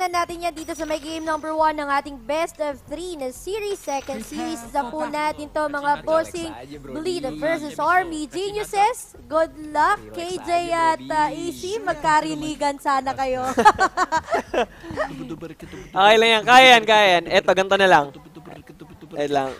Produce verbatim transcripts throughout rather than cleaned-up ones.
tingnan natin yan dito sa may game number one ng ating best of three na series. Second series na po natin to mga bossing. Bleed versus Army Geniuses. Good luck, K J at uh, A C. Magkarinigan sana kayo. Okay lang yan. Kaya yan, kaya yan. Eto, ganito na lang. Eto lang.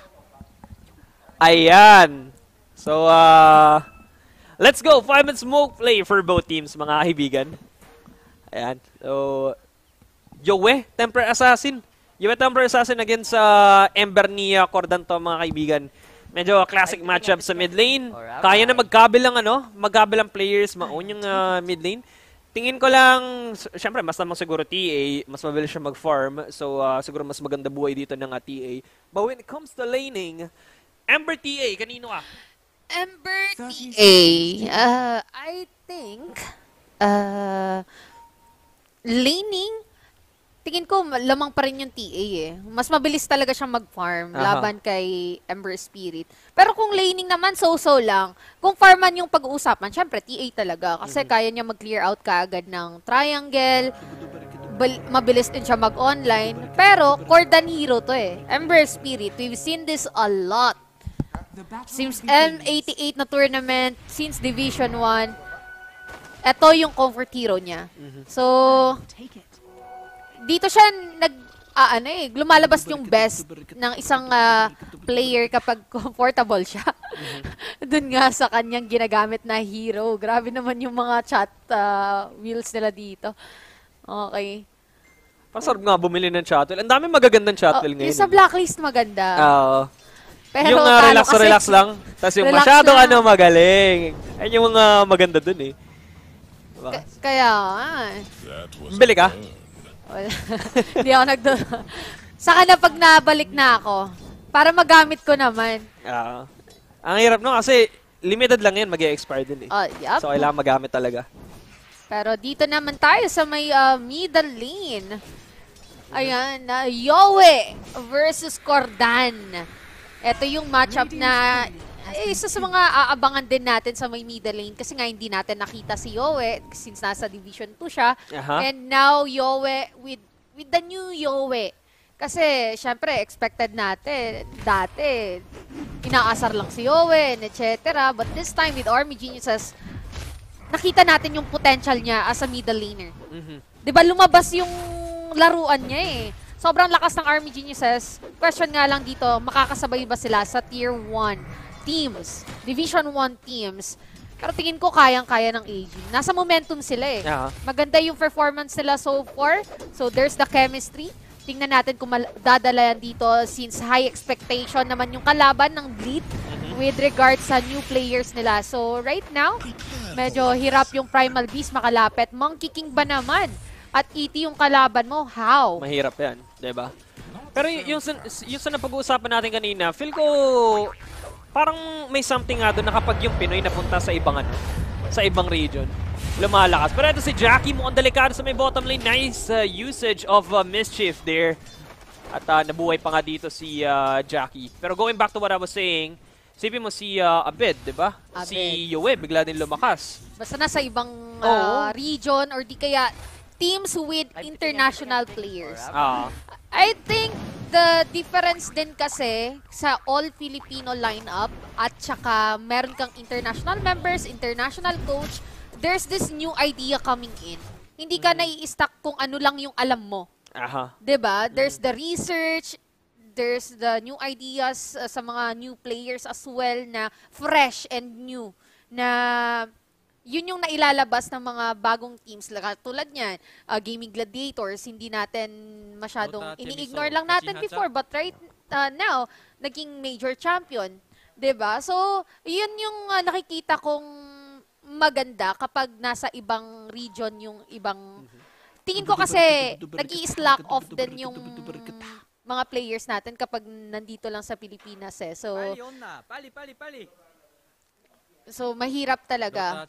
Ayan. So, uh, let's go. Five minute smoke play for both teams, mga kaibigan. Ayan. So, Yowe, Temper Assassin. Yowe, Temper Assassin against sa uh, Ember ni uh, Cordan to, mga kaibigan. Medyo classic matchup sa mid lane. Kaya na magkabilang ano, magkabilang players, maun yung uh, mid lane. Tingin ko lang, syempre, mas naman siguro T A, mas mabilis siya mag-farm. So, uh, siguro mas maganda buhay dito ng uh, T A. But when it comes to laning, Ember T A, kanino ka? Ember T A, uh, I think, uh, laning, tingin ko lamang pa rin yung T A eh. Mas mabilis talaga siyang mag-farm laban kay Ember Spirit. Pero kung laning naman, so-so lang. Kung farman yung pag-uusapan, syempre T A talaga. Kasi mm-hmm. kaya niya mag-clear out kaagad ng triangle. Mabilis din siya mag-online. Pero, Cordan hero to eh. Ember Spirit, we've seen this a lot. Since M eighty-eight na tournament, since Division one, ito yung comfort hero niya. Mm-hmm. So, dito siya nag, ah, ano eh, lumalabas yung best ng isang uh, player kapag comfortable siya. Mm-hmm. Doon nga sa kanyang ginagamit na hero. Grabe naman yung mga chat uh, wheels nila dito. Okay. Pasarap nga bumili ng chatwheel. Ang dami magagandang chatwheel oh, ngayon. Yung sa blacklist maganda. Oo. Uh, Pero yung uh, relax kasi, relax lang. Tapos yung masyado ano magaling. Ayun yung mga uh, maganda dun eh. Diba? Kaya ah. Bili ka? Hindi ako nagdo. Saka na pag nabalik na ako, para magamit ko naman. Uh, ang hirap no kasi limited lang yan, mag-e-expire din eh. Uh, yep. So kailangan magamit talaga. Pero dito naman tayo sa may uh, middle lane. Ayan, uh, Yowe versus Cordan. Ito yung matchup na eh, isa sa mga aabangan din natin sa may middle lane kasi nga hindi natin nakita si Yowe since nasa Division two siya. Uh-huh. And now Yowe with with the new Yowe. Kasi syempre expected natin dati inaasar lang si Yowe, et cetera. But this time with Army Geniuses, nakita natin yung potential niya as a middle laner. Mm-hmm. 'Di ba lumabas yung laruan niya eh. Sobrang lakas ng Army Geniuses. Question nga lang dito, makakasabay ba sila sa Tier one teams, Division one teams? Pero tingin ko kayang-kaya ng A G. Nasa momentum sila eh. Uh-huh. Maganda yung performance nila so far. So there's the chemistry. Tingnan natin kung dadala yan dito since high expectation naman yung kalaban ng Bleed uh-huh. with regards sa new players nila. So right now, medyo hirap yung Primal Beast makalapit. Monkey King ba naman? At E T yung kalaban mo, how? Mahirap yan, diba? Pero yung, yung sa napag-uusapan natin kanina, feel ko parang may something nga doon na kapag yung Pinoy napunta sa ibang ano, sa ibang region, lumalakas. Pero ito si Jackie mo ang delikado sa may bottom lane. Nice uh, usage of uh, Mischief there. At uh, nabuhay pa nga dito si uh, Jackie. Pero going back to what I was saying, sipin mo si uh, Abed, diba? Abed. Si Yowe, bigla din lumakas. Basta nasa ibang uh, region or di kaya teams with international players. Uh. I think the difference din kasi sa all-Filipino lineup at saka meron kang international members, international coach, there's this new idea coming in. Hindi ka nai-stuck kung ano lang yung alam mo. Aha. Diba? There's the research, there's the new ideas uh, sa mga new players as well na fresh and new na yun yung nailalabas ng mga bagong teams. Tulad niyan, uh, Gaming Gladiators, hindi natin masyadong ini-ignore lang natin before. But right uh, now, naging major champion. Diba? So, yun yung uh, nakikita kong maganda kapag nasa ibang region yung ibang... Tingin ko kasi nag-i-slack off din yung mga players natin kapag nandito lang sa Pilipinas eh. So, pali, pali, pali. So, mahirap talaga.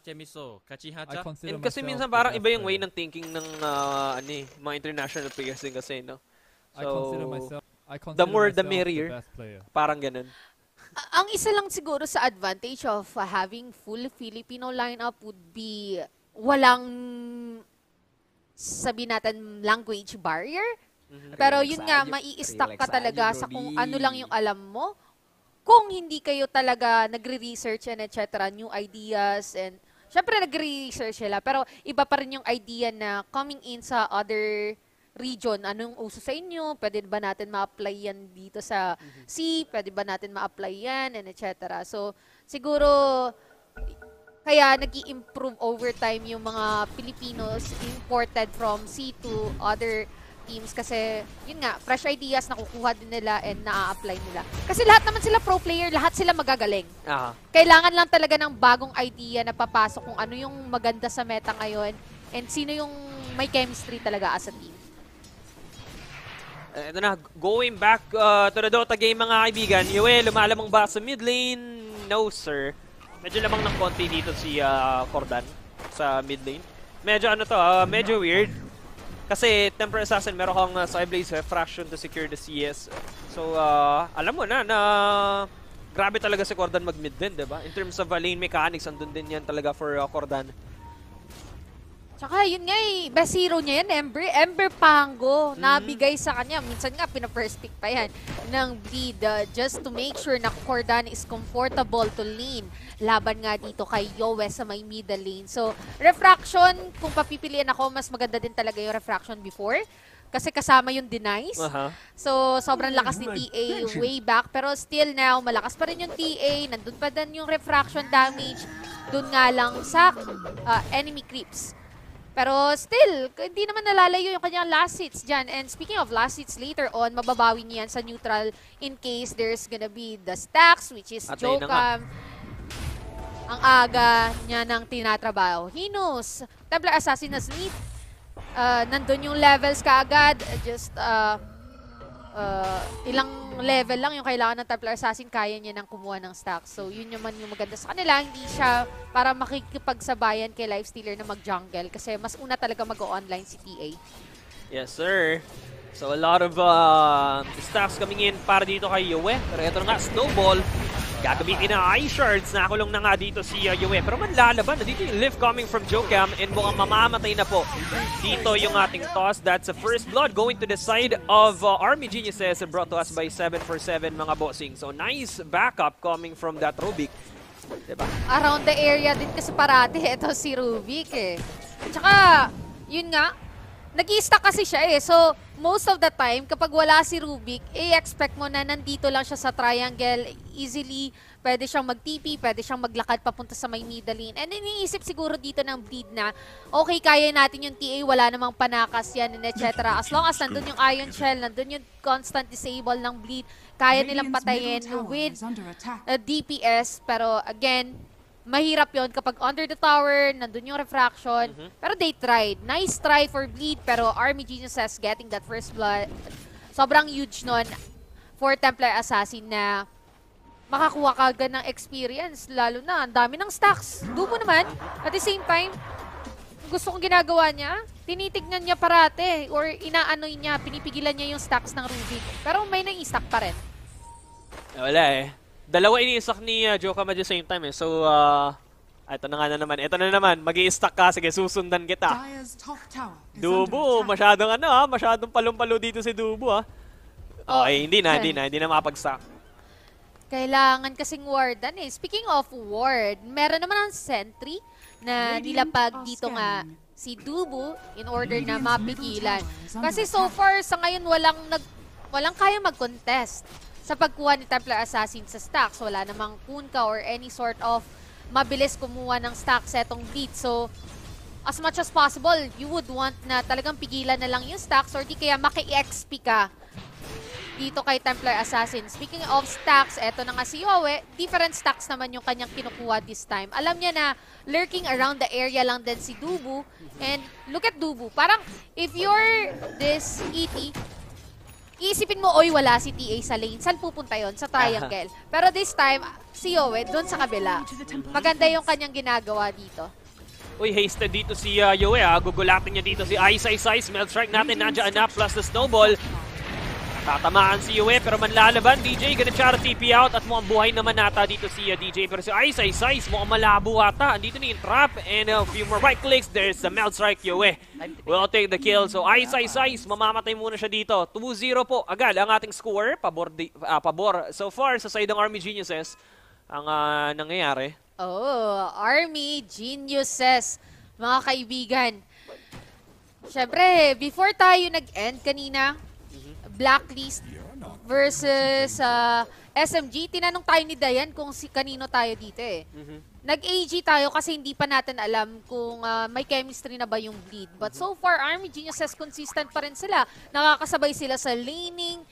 And kasi minsan parang iba yung way ng thinking ng uh, ano, eh, mga international players din kasi, no? So, the more the merrier. Parang ganun. Ang isa lang siguro sa advantage of uh, having full Filipino lineup would be walang sabi natin, language barrier. Mhm. Pero yun nga, mai-stuck ka talaga sa kung ano lang yung alam mo. Kung hindi kayo talaga nagre-research and et cetera, new ideas and syempre nagre-research sila, pero iba pa rin yung idea na coming in sa other region, anong uso sa inyo, pwede ba natin ma-apply yan dito sa C, pwede ba natin ma-apply yan and et cetera. So siguro kaya nag-i-improve over time yung mga Filipinos imported from C to other teams kasi, yun nga, fresh ideas nakukuha din nila and na-apply nila. Kasi lahat naman sila pro player, lahat sila magagaling. Aha. Kailangan lang talaga ng bagong idea na papasok kung ano yung maganda sa meta ngayon and sino yung may chemistry talaga as a team. Ito na, going back uh, to the Dota game mga kaibigan. Yue, lumalamang ba sa mid lane? No, sir. Medyo lamang ng konti dito si uh, Cordan sa mid lane. Medyo ano to, uh, medyo weird. Kasi Temper Assassin, meron kang uh, Skyblaze Fraction to secure the C S. So, uh, alam mo na na grabe talaga si Cordan mag-mid din, diba? In terms of uh, lane mechanics, andun din yan talaga for uh, Cordan. Tsaka yun nga eh, best hero niya yan, Ember. Ember Pango, Mm. nabigay sa kanya. Minsan nga, pina-first pick pa yan ng Bleed uh, just to make sure na Cordan is comfortable to lane. Laban nga dito kay Yowe sa may middle lane. So, Refraction, kung papipilian ako, mas maganda din talaga yung Refraction before. Kasi kasama yung Denies. Uh-huh. So, sobrang lakas ni T A way back. Pero still now, malakas pa rin yung T A. Nandun pa din yung Refraction damage. Doon nga lang sa uh, enemy creeps. Pero still, hindi naman nalalayo yung kanyang last hits dyan. And speaking of last hits, later on, mababawi niya yan sa neutral in case there's gonna be the stacks, which is Atay na nga. Jokam. Ang aga niya ng tinatrabaho. Hinus, Templar Assassin na Smith. Uh, nandun yung levels kaagad. Just uh, uh, ilang level lang yung kailangan ng Templar Assassin, kaya niya nang kumuha ng stacks. So yun yung man yung maganda sa kanila. Hindi siya para makikipagsabayan kay Lifestealer na mag-jungle kasi mas una talaga mag-online si T A. Yes, sir. So a lot of uh, stacks coming in para dito kay Yue. Pero ito na nga, Snowball. Gagamitin na Ice Shards. Nakulong na nga dito si uh, Yue. Pero manlalaban na dito yung lift coming from Jokam and mukhang mamamatay na po. Dito yung ating toss. That's a first blood going to the side of uh, Army Geniuses brought to us by seven for seven mga bossing. So nice backup coming from that Rubik. Diba? Around the area din kasi parati ito si Rubik eh. Tsaka, yun nga, nag-i-stack kasi siya eh. So, most of the time, kapag wala si Rubik, i-expect mo na nandito lang siya sa triangle. Easily, pwede siyang mag-T P, pwede siyang maglakad papunta sa may middle lane. And iniisip siguro dito ng Bleed na, okay, kaya natin yung T A, wala namang panakas yan, and et cetera. As long as nandun yung Ion Shell, nandun yung constant disable ng Bleed, kaya nilang patayin with uh, D P S. Pero again, mahirap yon kapag under the tower, nandun yung Refraction. Mm-hmm. Pero they tried. Nice try for Bleed, pero Army Geniuses getting that first blood. Sobrang huge nun for Templar Assassin na makakuha ka agad ng experience. Lalo na, ang dami ng stacks. Dumo naman. At the same time, gusto kong ginagawa niya, tinitignan niya parate or inaanoy niya, pinipigilan niya yung stacks ng Rubik. Pero may nang-i-stack pa rin. Wala eh. Dalawa ini-stack ni uh, Jokam at the same time eh. So, uh, ito na nga na naman. Ito na naman. Mag-i-stack ka. Sige, susundan kita. Dubo. Masyadong ano ha. Masyadong palong-palo dito si Dubo ha. Okay, hindi na. Hindi na. Hindi na makapag-stack. Kailangan kasing wardan eh. Speaking of ward, meron naman ang sentry na nilapag dito nga si Dubu in order na mapigilan. Kasi so far, sa ngayon, walang, nag, walang kaya mag-contest sa pagkuha ni Templar Assassin sa stacks. Wala namang Kunka or any sort of mabilis kumuha ng stacks etong Bleed. So, as much as possible, you would want na talagang pigilan na lang yung stacks or di kaya maki-X P ka dito kay Templar Assassin. Speaking of stacks, eto na nga si Yowe, different stacks naman yung kanyang kinukuha this time. Alam niya na lurking around the area lang din si Dubu. And look at Dubu. Parang if you're this E T, iisipin mo, oy, wala si T A sa lane. Saan pupunta yon? Sa triangle. Pero this time, si Yowe, doon sa kabila. Maganda yung kanyang ginagawa dito. Uy, hasted dito si uh, Yowe ha. Gugulatin niya dito si Ice Ice Ice. Melt Strike natin nandiyan na plus the Snowball. Tatamaan si Yue pero manlalaban. D J gonna try to T P out at mukhang buhay naman nata dito si uh, D J. Pero si Ice Ice Ice mukhang malabo ata. Andito na yung trap and a few more right clicks. There's the melt strike. Yue will take the kill. So Ice Ice Ice mamamatay muna siya dito. two zero po agad ang ating score. Pabor, di, uh, pabor. So far sa side ng Army Geniuses ang uh, nangyayari. Oh, Army Geniuses, mga kaibigan. Siyempre, before tayo nag-end kanina, Blacklist versus uh, S M G, tinanong tayo ni Dayan kung si kanino tayo dito eh. Mm-hmm. Nag-A G tayo kasi hindi pa natin alam kung uh, may chemistry na ba yung bleed. But so far, Army Geniuses consistent pa rin sila. Nakakasabay sila sa laning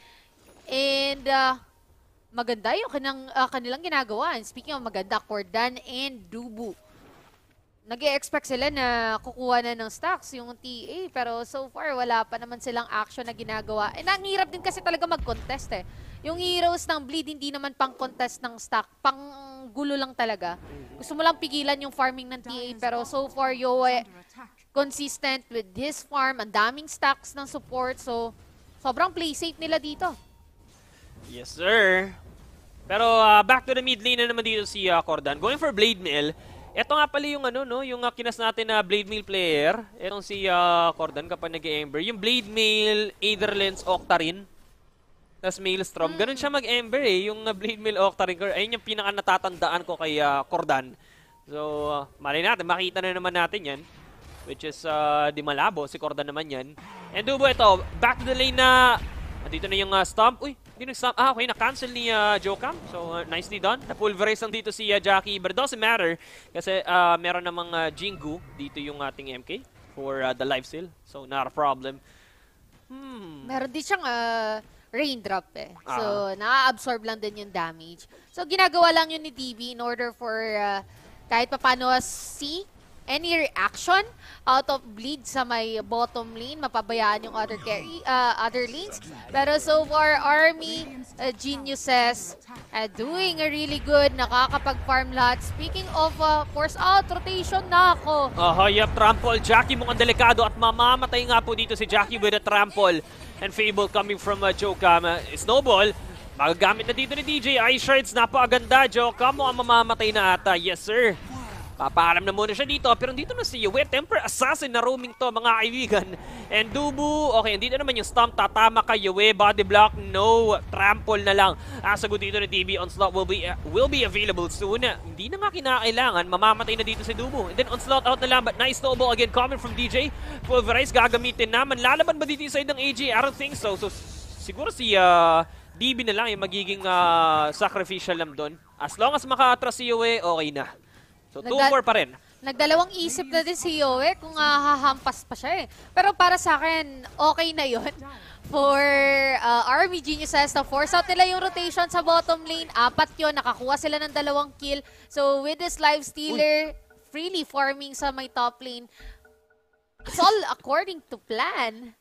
and uh, maganda yung kanang, uh, kanilang ginagawa. And speaking of maganda, Cordan and Dubu. Nag-e-expect sila na kukuha na ng stocks yung T A, pero so far wala pa naman silang action na ginagawa. And ang hirap din kasi talaga mag-contest eh. Yung heroes ng bleed hindi naman pang contest ng stock, pang gulo lang talaga. Gusto mo lang pigilan yung farming ng T A, pero so far Yoe consistent with his farm, ang daming stocks ng support, so sobrang play safe nila dito. Yes sir. Pero uh, back to the mid lane na naman dito si uh, Cordan. Going for Blade Mill. Ito nga pala yung ano no, yung uh, kinas natin na Blade Mail player. Itong si uh, Cordan kapag nag-Ember. Yung Blade Mail, Aetherlens, Octarine. Tapos Maelstrom. Ganun siya mag-Ember eh. Yung uh, Blade Mail, Octarine. Ayun yung pinaka natatandaan ko kay uh, Cordan. So, uh, malay natin. Makita na naman natin yan. Which is uh, di malabo. Si Cordan naman yan. And Dubo ito. Back to the lane na... Dito na yung uh, stomp. Uy, hindi nag-stomp. Ah, okay. Na-cancel ni uh, Jokam. So, uh, nicely done. Na-pulverize lang dito si uh, Jackie. But it doesn't matter. Kasi uh, meron namang uh, Jingu dito yung ating M K for uh, the life steal. So, not a problem. Hmm. Meron din siyang uh, raindrop eh. Ah. So, na-absorb lang din yung damage. So, ginagawa lang yun ni D B in order for uh, kahit papano see any reaction out of bleed sa may bottom lane, mapabayaan yung other carry, uh, other lanes. Pero so far, Army uh, Geniuses uh, doing a really good, nakakapag-farm lahat. Speaking of uh, force out, rotation na ako. Aha, yep, trample. Jackie mukhang delikado at mamamatay nga po dito si Jackie with a trample. And Fable coming from uh, Jokam. Uh, snowball, magagamit na dito ni D J. Ice Shards, napakaganda. Jokam mo ang mamamatay na ata. Yes, sir. Papaalam na muna siya dito, pero dito na si Yue. Temper Assassin na roaming to, mga kaibigan. And Dubu, okay, dito naman yung stomp. Tatama kay Yue. Body block, no. Trample na lang. Asagot dito na T V. Onslaught will be uh, will be available soon. Hindi na nga kinakailangan. Mamamatay na dito si Dubu. And then Onslaught out na lang, but nice snowball again coming from D J. Pulverize, gagamitin naman. Lalaban ba dito yung side ng A J? I don't think so. So, siguro si uh, D B na lang yung magiging uh, sacrificial lam doon. As long as maka-atras si Yue, okay na. So, two four pa rin. Nagdalawang isip na din si Yoe kung uh, hahampas pa siya eh. Pero para sa akin, okay na yon for uh, Army Geniuses na force out nila yung rotation sa bottom lane. Apat yun, nakakuha sila ng dalawang kill. So, with this live stealer, freely farming sa may top lane, it's all according to plan.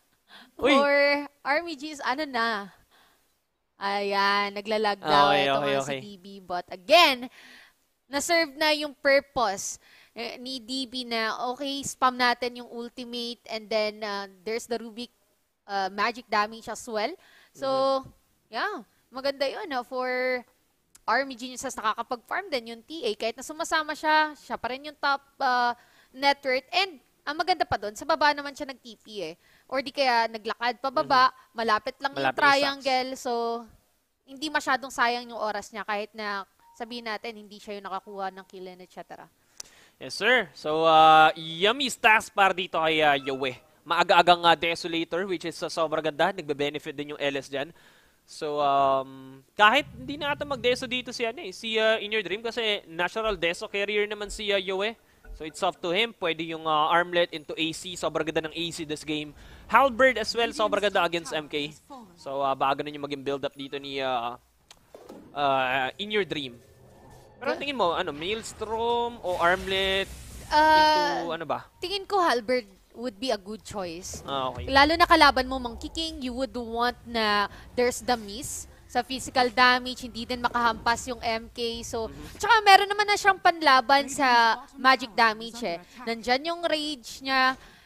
For Army Geniuses, ano na? Ayan, naglalag daw okay, ito okay, nga okay. si D B. But again, na-serve na yung purpose eh, ni D B na okay, spam natin yung ultimate and then uh, there's the Rubik uh, magic damage as well. So, mm-hmm. yeah, maganda yun uh, for Army Geniuses nakakapag-farm din yung T A. Kahit na sumasama siya, siya pa rin yung top uh, net worth. And ang maganda pa doon, sa baba naman siya nag-T P eh. Or di kaya naglakad pababa, mm-hmm. malapit lang malapit yung triangle. Yung so, hindi masyadong sayang yung oras niya kahit na sabihin natin, hindi siya yung nakakuha ng kill and et cetera. Yes, sir. So, uh, yummy stats para dito kay uh, Yoe. Maaga-agang uh, Desolator, which is uh, sobrang ganda. Nagbe-benefit din yung L S dyan. So, um, kahit hindi na ata mag-deso dito si, ano, eh, si uh, In Your Dream kasi natural deso carrier naman si uh, Yoe. So, it's up to him. Pwede yung uh, armlet into A C. Sobrang ganda ng A C this game. Halberd as well, sobrang ganda against M K. So, uh, bago na yung maging build-up dito ni uh, uh, In Your Dream. Pero tingin mo, ano, Maelstrom o Armlet uh, into ano ba? Tingin ko Halberd would be a good choice. Ah, okay. Lalo na kalaban mo Monkey King, you would want na there's the miss sa physical damage, hindi din makahampas yung M K. So, mm-hmm. tsaka meron naman na siyang panlaban sa magic damage eh. Nandyan yung rage niya,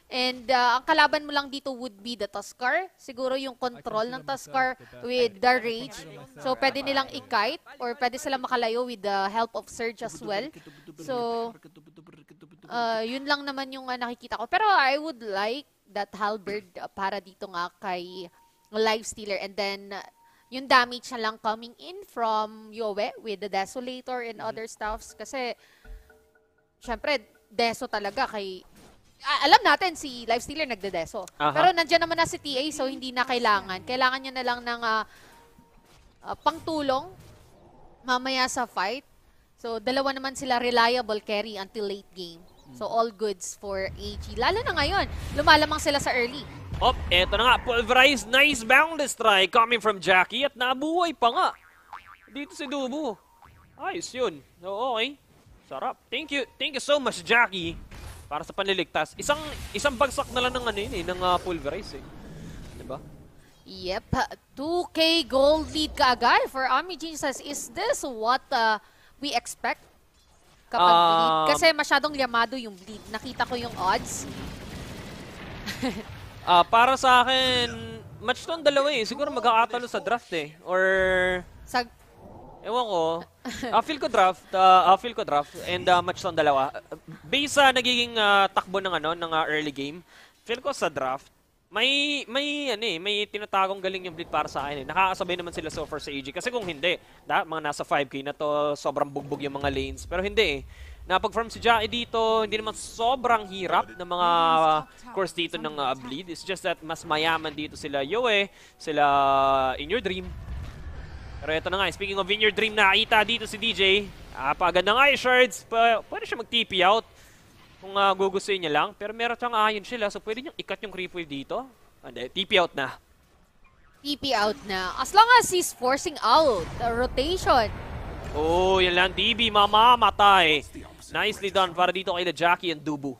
And uh, ang kalaban mo lang dito would be the Tuskar. Siguro yung control ng Tuskar with the Rage. So, pwede nilang i-kite or pwede silang makalayo with the help of Surge as well. So, uh, yun lang naman yung uh, nakikita ko. Pero I would like that Halberd uh, para dito nga kay Lifestealer. And then, uh, yung damage na lang coming in from Yowe with the Desolator and other stuffs. Kasi, syempre, Deso talaga kay... Alam natin, si Lifestealer nagde-deso. Uh-huh. Pero nandiyan naman na si T A, so hindi na kailangan. Kailangan niya na lang ng uh, uh, pangtulong mamaya sa fight. So, dalawa naman sila reliable carry until late game. So, all goods for A G. Lalo na ngayon, lumalamang sila sa early. Op, eto na nga. Pulverized, nice boundless try coming from Jackie at nabuhay pa nga. Dito si Dubu. Ayos yun. So, okay. Sarap. Thank you. Thank you so much, Jackie. Para sa panliligtas. Isang isang bagsak na lang ng ano yun eh, ng uh, pulverize eh. Diba? Yep. two K gold lead kaagad for Army Geniuses. Is this what uh, we expect kapag um, bleed? Kasi masyadong yamado yung bleed. Nakita ko yung odds. uh, para sa akin, match to ang dalawa eh. Siguro magkakatalo sa draft eh. Or... Sa Ewan ko. Uh, feel ko draft. Uh, uh, feel ko draft. And uh, match to ang dalawa. Uh, based sa nagiging uh, takbo ng, ano, ng uh, early game, feel ko sa draft, may may ano eh, may tinatagong galing yung bleed para sa akin eh. Nakakasabay naman sila so far sa A G. Kasi kung hindi, da, mga nasa five K na to, sobrang bugbog yung mga lanes. Pero hindi eh. Napag-farm si Jackie dito, hindi naman sobrang hirap ng mga uh, course dito ng uh, bleed. It's just that mas mayaman dito sila Yoe, sila In Your Dream. Pero ito na nga, speaking of In Your Dream, nakita dito si D J. Ah, paganda nga yung shards. Pa pwede siya mag-T P out kung uh, gugustuhin niya lang. Pero meron siyang iron sila, so pwede niyang ikat yung creep wave dito. Hindi, T P out na. T P out na. As long as he's forcing out the rotation. Oh, yan lang. D B, mamamatay. Nicely done para dito kay the Jackie and Dubu.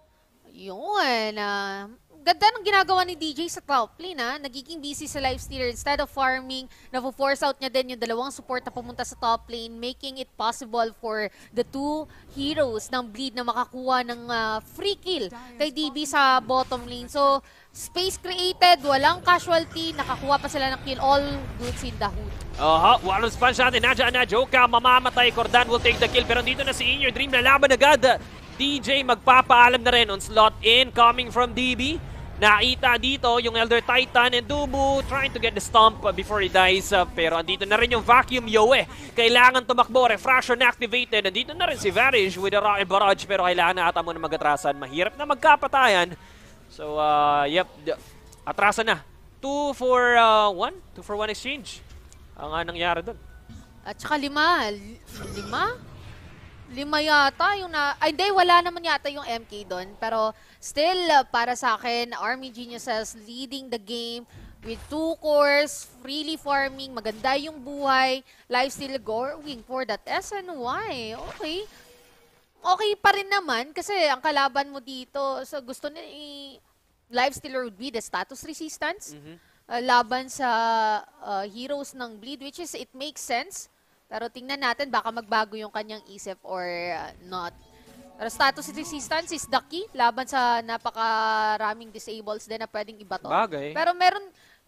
Yun. Uh, ganda ng ginagawa ni D J sa top lane, ha? Nagiging busy sa Lifestealer. Instead of farming, na-force out niya din yung dalawang support na pumunta sa top lane, making it possible for the two heroes ng bleed na makakuha ng uh, free kill kay D B sa bottom lane. So, space created, walang casualty, nakakuha pa sila ng kill. All goods in the hood. Aha, uh, walang sponge natin. Nadya na, Joka, mamamatay. Cordan will take the kill. Pero dito na si In Your Dream, lalaban agad. D J magpapaalam na rin on slot in coming from D B. Nakita dito yung Elder Titan and Dubu trying to get the stomp before he dies. Uh, pero andito na rin yung Vacuum Yoe. Kailangan tumakbo. Refraction activated. Andito na rin si Varish with a rocket barrage. Pero kailangan na ata mo na mag-atrasan. Mahirap na magkapatayan. So, uh, yep. Atrasan na. two for one. two for one exchange. Ang uh, nangyari doon. At saka lima. Lima? Lima yata yung na... Ay, hindi, wala naman yata yung M K doon. Pero still, uh, para sa akin, Army Geniuses leading the game with two cores, freely farming, maganda yung buhay, Lifestealer going for that S N Y. Okay. Okay pa rin naman kasi ang kalaban mo dito, so gusto ni Lifestealer would be the status resistance. Mm-hmm. uh, laban sa uh, heroes ng bleed, which is, it makes sense. Pero tingnan natin, baka magbago yung kanyang isip or uh, not. Pero status resistance is the key. Laban sa napakaraming disables din na pwedeng ibato. Bagay. Pero meron,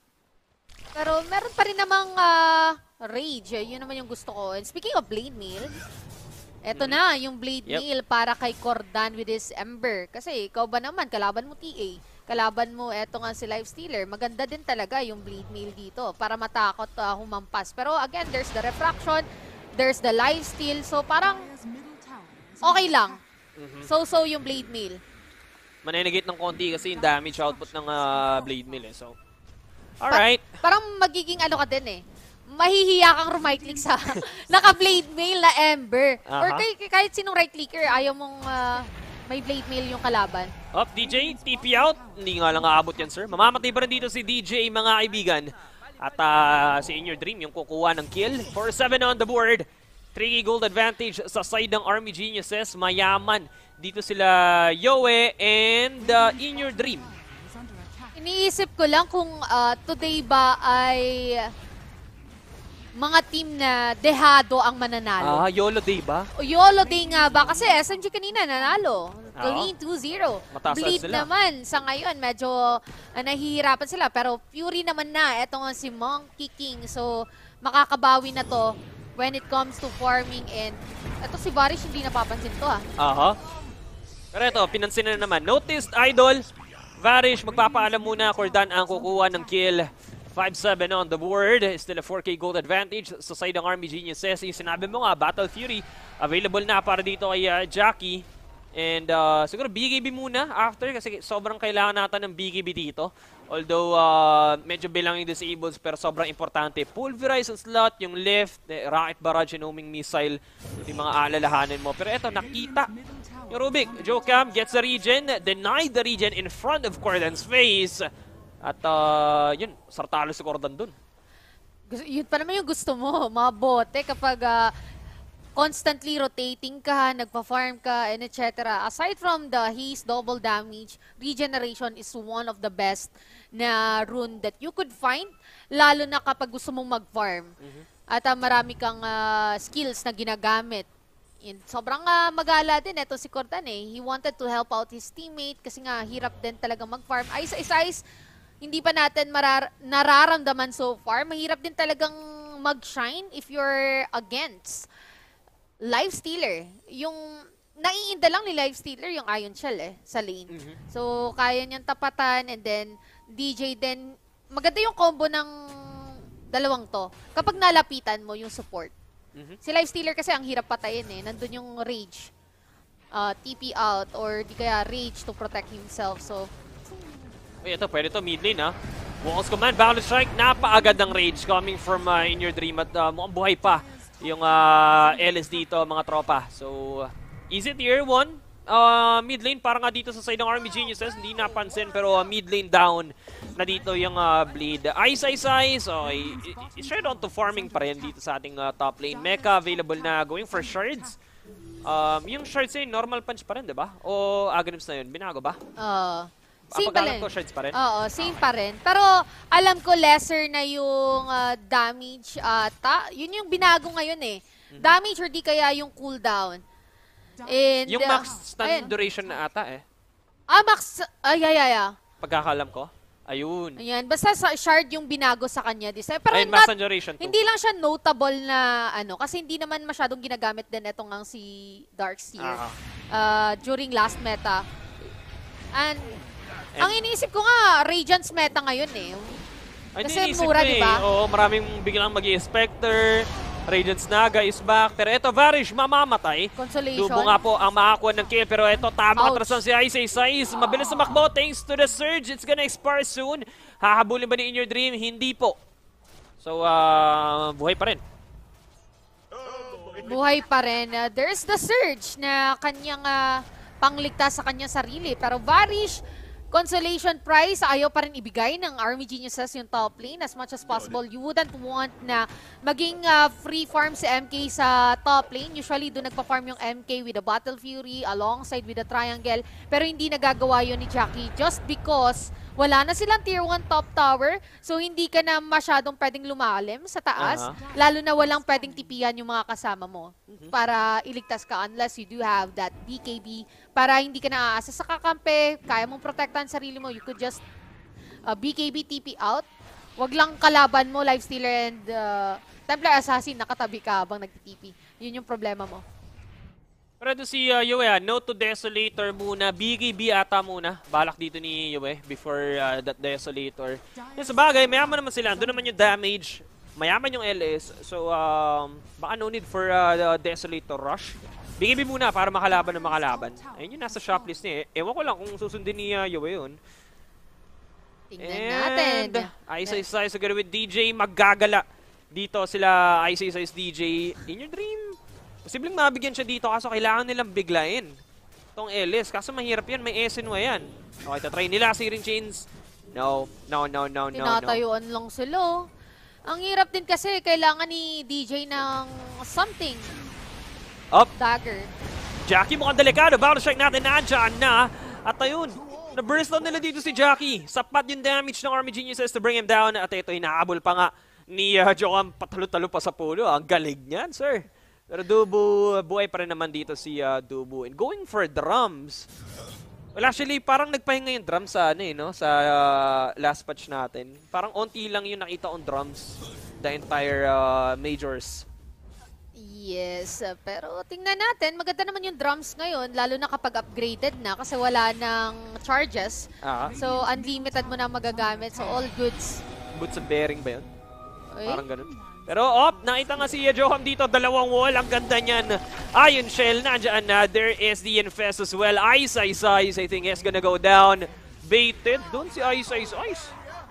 pero meron pa rin namang uh, rage. Yun naman yung gusto ko. And speaking of Blade Mail, eto mm-hmm. na yung Blade yep. Mail para kay Cordan with his Ember. Kasi ikaw ba naman, kalaban mo T A. Kalaban mo, eto nga si Lifestealer. Maganda din talaga yung Blade Mail dito para matakot uh, humampas. Pero again, there's the Refraction, there's the Lifesteal. So parang okay lang. Mm-hmm. So-so yung Blade Mail. Manenegate ng konti kasi yung damage output ng uh, Blade Mail eh. So, alright. Pa parang magiging ano ka din eh. Mahihiya kang right-click sa naka-Blade Mail na Ember. Uh-huh. Or kay, kahit sinong right-clicker, ayaw mong... Uh, may Blade Mail yung kalaban. Up, D J, T P out. Hindi nga lang aabot yan, sir. Mamamatay pa rin dito si D J, mga kaibigan. At uh, si In Your Dream, yung kukuha ng kill. four seven on the board. three K gold advantage sa side ng Army Geniuses. Mayaman. Dito sila Yoe and uh, In Your Dream. Iniisip ko lang kung uh, today ba ay... mga team na dehado ang mananalo. Ah, YOLO Day ba? O YOLO Day nga ba? Kasi S M G kanina nanalo. Clean two zero. Mataas Bleed sila. naman sa ngayon, medyo uh, nahihirapan sila. Pero Fury naman na, eto nga si Monkey King. So, makakabawi na to when it comes to farming. And eto si Varish, hindi napapansin to ah. Aha. Pero ito, pinansin na naman. Noticed, Idol. Varish, magpapaalam muna. Cordan ang kukuha ng kill. five seven on the board. Still a four K gold advantage sa side ng Army Geniuses. Yung sinabi mo nga, Battle Fury, available na para dito kay uh, Jackie. And uh, siguro B K B muna after kasi sobrang kailangan natin ng B K B dito. Although uh, medyo bilang yung disables pero sobrang importante. Pulverize ang slot, yung lift, eh, rocket barrage, and homing missile. Yung mga alalahanin mo. Pero eto, nakita yung Rubik. Jokam gets the regen, denied the regen in front of Cordan's face. At uh, yun, sartalo si Cordan dun. Gusto, yun pa naman yung gusto mo, mabote kapag uh, constantly rotating ka, nagpa-farm ka, and et cetera. Aside from the haste, double damage, regeneration is one of the best na rune that you could find, lalo na kapag gusto mong mag-farm. Mm-hmm. At uh, marami kang uh, skills na ginagamit. And sobrang uh, magala din ito si Cordan eh. He wanted to help out his teammate kasi nga hirap din talaga mag-farm. Ice, ice, ice. Hindi pa natin marar nararamdaman so far. Mahirap din talagang mag-shine if you're against Lifestealer. Yung naiinda lang ni Lifestealer yung Ion Shell eh, sa lane. Mm-hmm. So, kaya niyang tapatan and then D J din. Maganda yung combo ng dalawang to. Kapag nalapitan mo yung support. Mm-hmm. Si Lifestealer kasi ang hirap patayin eh. Nandun yung rage. Uh, T P out or di kaya rage to protect himself. So, Uy, ito, pwede ito, mid lane, ha? Walls command, bounded strike, napaagad ng rage coming from uh, In Your Dream at uh, mukhang buhay pa yung uh, L S dito, mga tropa. So, easy tier one. Uh, mid lane, parang nga dito sa side ng Army Geniuses, hindi napansin, pero uh, mid lane down na dito yung uh, bleed. Ice, ice, ice. Okay, straight on to farming pa rin dito sa ating uh, top lane. Mecha available na, going for shards. Um, yung shards ay normal punch pa rin, di ba? O agonims na yun, binago ba? Uh, Same pa rin. Ko, shards pa rin? Oo, same pa rin. Pero alam ko lesser na yung uh, damage ata. Yun yung binago ngayon eh. Mm-hmm. Damage or di kaya yung cooldown. And, yung max stun uh, duration na ata eh. Ah, max... Ay, ay, ay, ay. Pagkakalam ko. Ayun. Ayan. Basta sa shard yung binago sa kanya. Pero ayun, not, max stun duration too. hindi lang siya notable na ano. Kasi hindi naman masyadong ginagamit din itong ang si Darkseer. Uh-huh. uh, during last meta. And... And ang iniisip ko nga, Radiant's meta ngayon eh. Ay, kasi mura, eh. diba? Oo, maraming biglang mag-i-Spectre. Radiant's Naga is back. Pero eto, Varish, mamamatay. Consolation. Dubo nga po ang makakuha ng kill. Pero eto, tamang atrasan si Ice Ice. Mabilis na makbo thanks to the surge. It's gonna expire soon. Hahabulin ba ni In Your Dream? Hindi po. So, uh, buhay pa rin. Buhay pa rin. Uh, there's the surge na kanyang uh, pangligtas sa kanyang sarili. Pero Varish, consolation prize, ayaw pa rin ibigay ng Army Geniuses yung top lane as much as possible. You wouldn't want na maging uh, free farm si M K sa top lane. Usually, doon nagpa-farm yung M K with the Battle Fury alongside with the Triangle. Pero hindi nagagawa yun ni Jackie just because wala na silang tier one top tower. So, hindi ka na masyadong pwedeng lumalim sa taas. Uh-huh. Lalo na walang pwedeng tipian yung mga kasama mo uh-huh. para iligtas ka unless you do have that B K B para hindi ka na aasa sa kakampi. Kaya mong protektahan sarili mo. You could just uh, B K B T P out. Wag lang kalaban mo, Lifestealer and uh, Templar Assassin, nakatabi ka habang nagti-T P. Yun yung problema mo. Pero ito si uh, Yue, no to Desolator muna. B K B ata muna. Balak dito ni Yue before uh, that Desolator. Yung sa bagay, mayaman naman sila. Doon naman yung damage. Mayaman yung L S. So, um, baka no need for uh, the Desolator rush. B K B muna para makalaban na makalaban. Ayun yung nasa shoplist niya. Eh. Ewan ko lang kung susundin ni uh, Yue yun. Tingnan natin. Ice Ice Ice together with D J. Maggagala. Dito sila Ice Ice Ice D J. In Your Dream. Posibleng mabigyan siya dito kaso kailangan nilang biglayin itong L S. Kaso mahirap yan, may S N Y yan. Okay, tatry nila si Rin Chains. No, no, no, no, no, no. Tinatayuan lang sila. Ang hirap din kasi kailangan ni D J ng something. Up. Dagger. Jackie mukhang delikado. Bounce strike natin nandyan na. At ayun, na-burst down nila dito si Jackie. Sapat yung damage ng Army Geniuses to bring him down. At ito, inaabol pa nga ni uh, Joam. Patalo-talo pa sa pulo. Ang galing niyan, sir. Pero Dubu, buhay pa rin naman dito si uh, Dubu. And going for drums. Well, actually, parang nagpahinga yung drums sa, ano, eh, no? Sa uh, last patch natin. Parang onti lang yung nakita on drums the entire uh, majors. Yes, uh, pero tingnan natin. Maganda naman yung drums ngayon, lalo na kapag upgraded na kasi wala ng charges. Ah. So, unlimited mo na magagamit. So, all goods. Boots of bearing ba yun? Uy. Parang ganun. Pero op, nakita nga si uh, Joham dito, dalawang wall, ang ganda niyan. Iron Shell, nandiyan na. There is the Infest as well. Ice, Ice, Ice, I think is gonna go down. Baited, doon si Ice, Ice, Ice.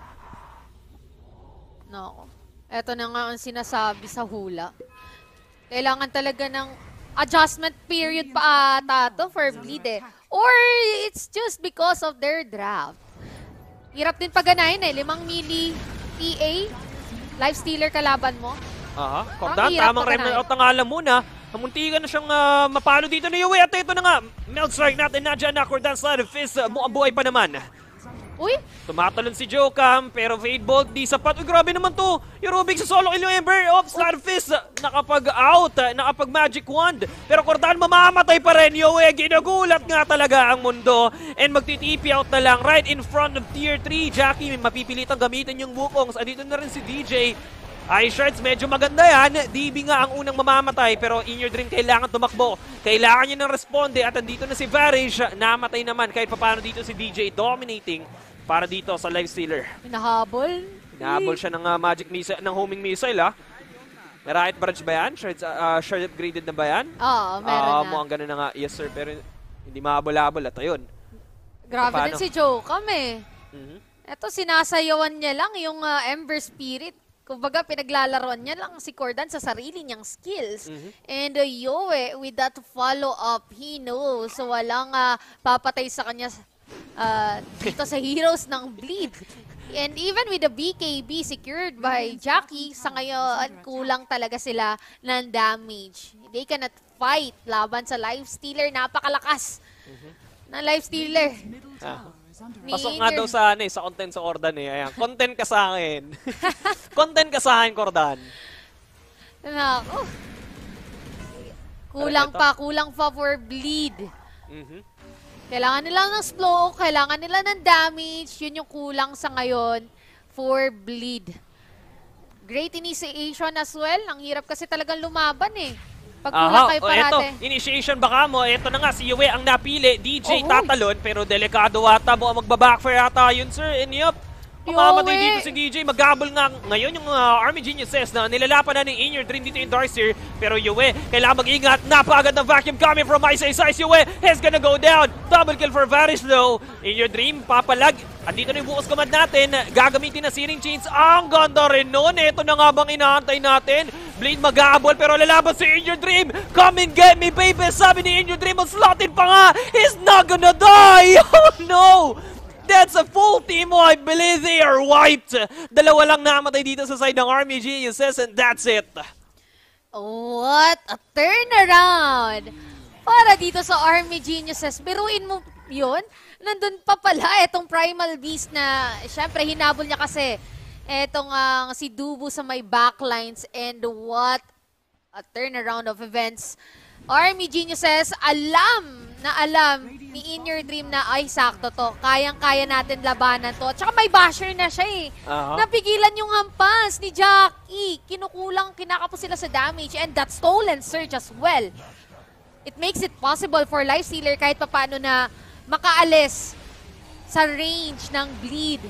No. Ito na nga ang sinasabi sa hula. Kailangan talaga ng adjustment period pa ata to for Bleed eh. Or it's just because of their draft. Hirap din paganahin eh. Limang mili P A. Life stealer kalaban mo. Aha, Cordan, hirap tamang paganahin. remnant out ng alam muna. Namuntikan na siyang uh, mapalo dito na Yue. At ito na nga, melt strike natin na dyan na Cordan Slide of Fist. Uh, mukhang buhay pa naman. Uy! Tumatalon si Jokam, pero Fade Bolt di sapat. Uy, grabe naman to. Yung Rubik sa solo kill yung Ember. Off, Slide of Fist. Nakapag-out, nakapag-Magic Wand. Pero Cordan mamamatay pa rin. Yue, ginagulat nga talaga ang mundo. And magti-T P out na lang right in front of Tier three. Jackie, mapipilitang gamitin yung Wukongs. Andito na rin si D J. Ice Shards, medyo maganda yan. D B nga ang unang mamamatay, pero In Your Dream kailangan tumakbo. Kailangan niya ng responde at andito na si Varish. Namatay naman kahit paano dito si D J dominating para dito sa Life Stealer. Hinahabol. Hinahabol siya ng uh, magic missile, ng homing missile ha. May rocket barrage ba yan? Shards, uh, shard upgraded na ba yan? Oo, meron uh, na. Mukhang ganun na nga. Yes sir, pero hindi mahabol-habol at ayun. Grabe Paano? din si Jokam eh. Mm-hmm. Ito, sinasayawan niya lang yung uh, Ember Spirit. Kumbaga, pinaglalaroan niya lang si Cordan sa sarili niyang skills. Mm-hmm. And uh, Yue, with that follow-up, he knows. So, walang uh, papatay sa kanya uh, dito sa Heroes ng Bleed. And even with the B K B secured by Jackie, sa ngayon, kulang talaga sila ng damage. They cannot fight laban sa Life Stealer. Napakalakas mm-hmm. ng Life Stealer. Ah. Pasok nga daw sa, ano, eh, sa content sa Cordan eh. Ayan, content ka sa akin. Content ka sa akin, Cordan. Nako. Kulang pa, kulang pa for Bleed. Mm-hmm. Kailangan nila ng slow, kailangan nila ng damage. Yun yung kulang sa ngayon for Bleed. Great initiation as well. Ang hirap kasi talagang lumaban eh. Pag kulang kayo parate. Eto, initiation baka mo. Ito na nga, si Yue ang napili. D J Oh, tatalon, pero delikado ata mo ang magbabackfire ata yun, sir. And yup, mamamatay dito si D J. Magabol nga ngayon yung uh, Army Geniuses na nilalapan na ni In Your Dream dito in Darkseer. Pero Yue, kailangan mag-ingat. Napagad ng vacuum coming from Ice Ice Ice. Yue is gonna go down. Double kill for Varish though. In Your Dream, papalag. Andito na yung bukas command natin. Gagamitin na Searing Chains. Ang ganda rin nun. Ito na nga bang inaantay natin? Blade mag-aabol pero lalaban si In Your Dream. Come and get me, baby. Sabi ni In Your Dream, slotted pa nga. He's not gonna die. Oh no! That's a full team. Oh, I believe they are wiped. Dalawa lang namatay dito sa side ng Army Geniuses and that's it. What a turnaround! Para dito sa Army Geniuses. Biruin mo yun. Nandun pa pala itong Primal Beast na syempre hinabol niya kasi etong uh, si Dubu sa may backlines and what a turnaround of events. Army Geniuses, alam na alam ni In Your Dream na ay sakto to. Kayang-kaya natin labanan to. At saka may basher na siya eh. Uh-huh. Napigilan yung hampas ni Jackie. Kinukulang, kinakapos sila sa damage and that stolen surge as well. It makes it possible for Life Stealer kahit papaano na makaalis sa range ng Bleed.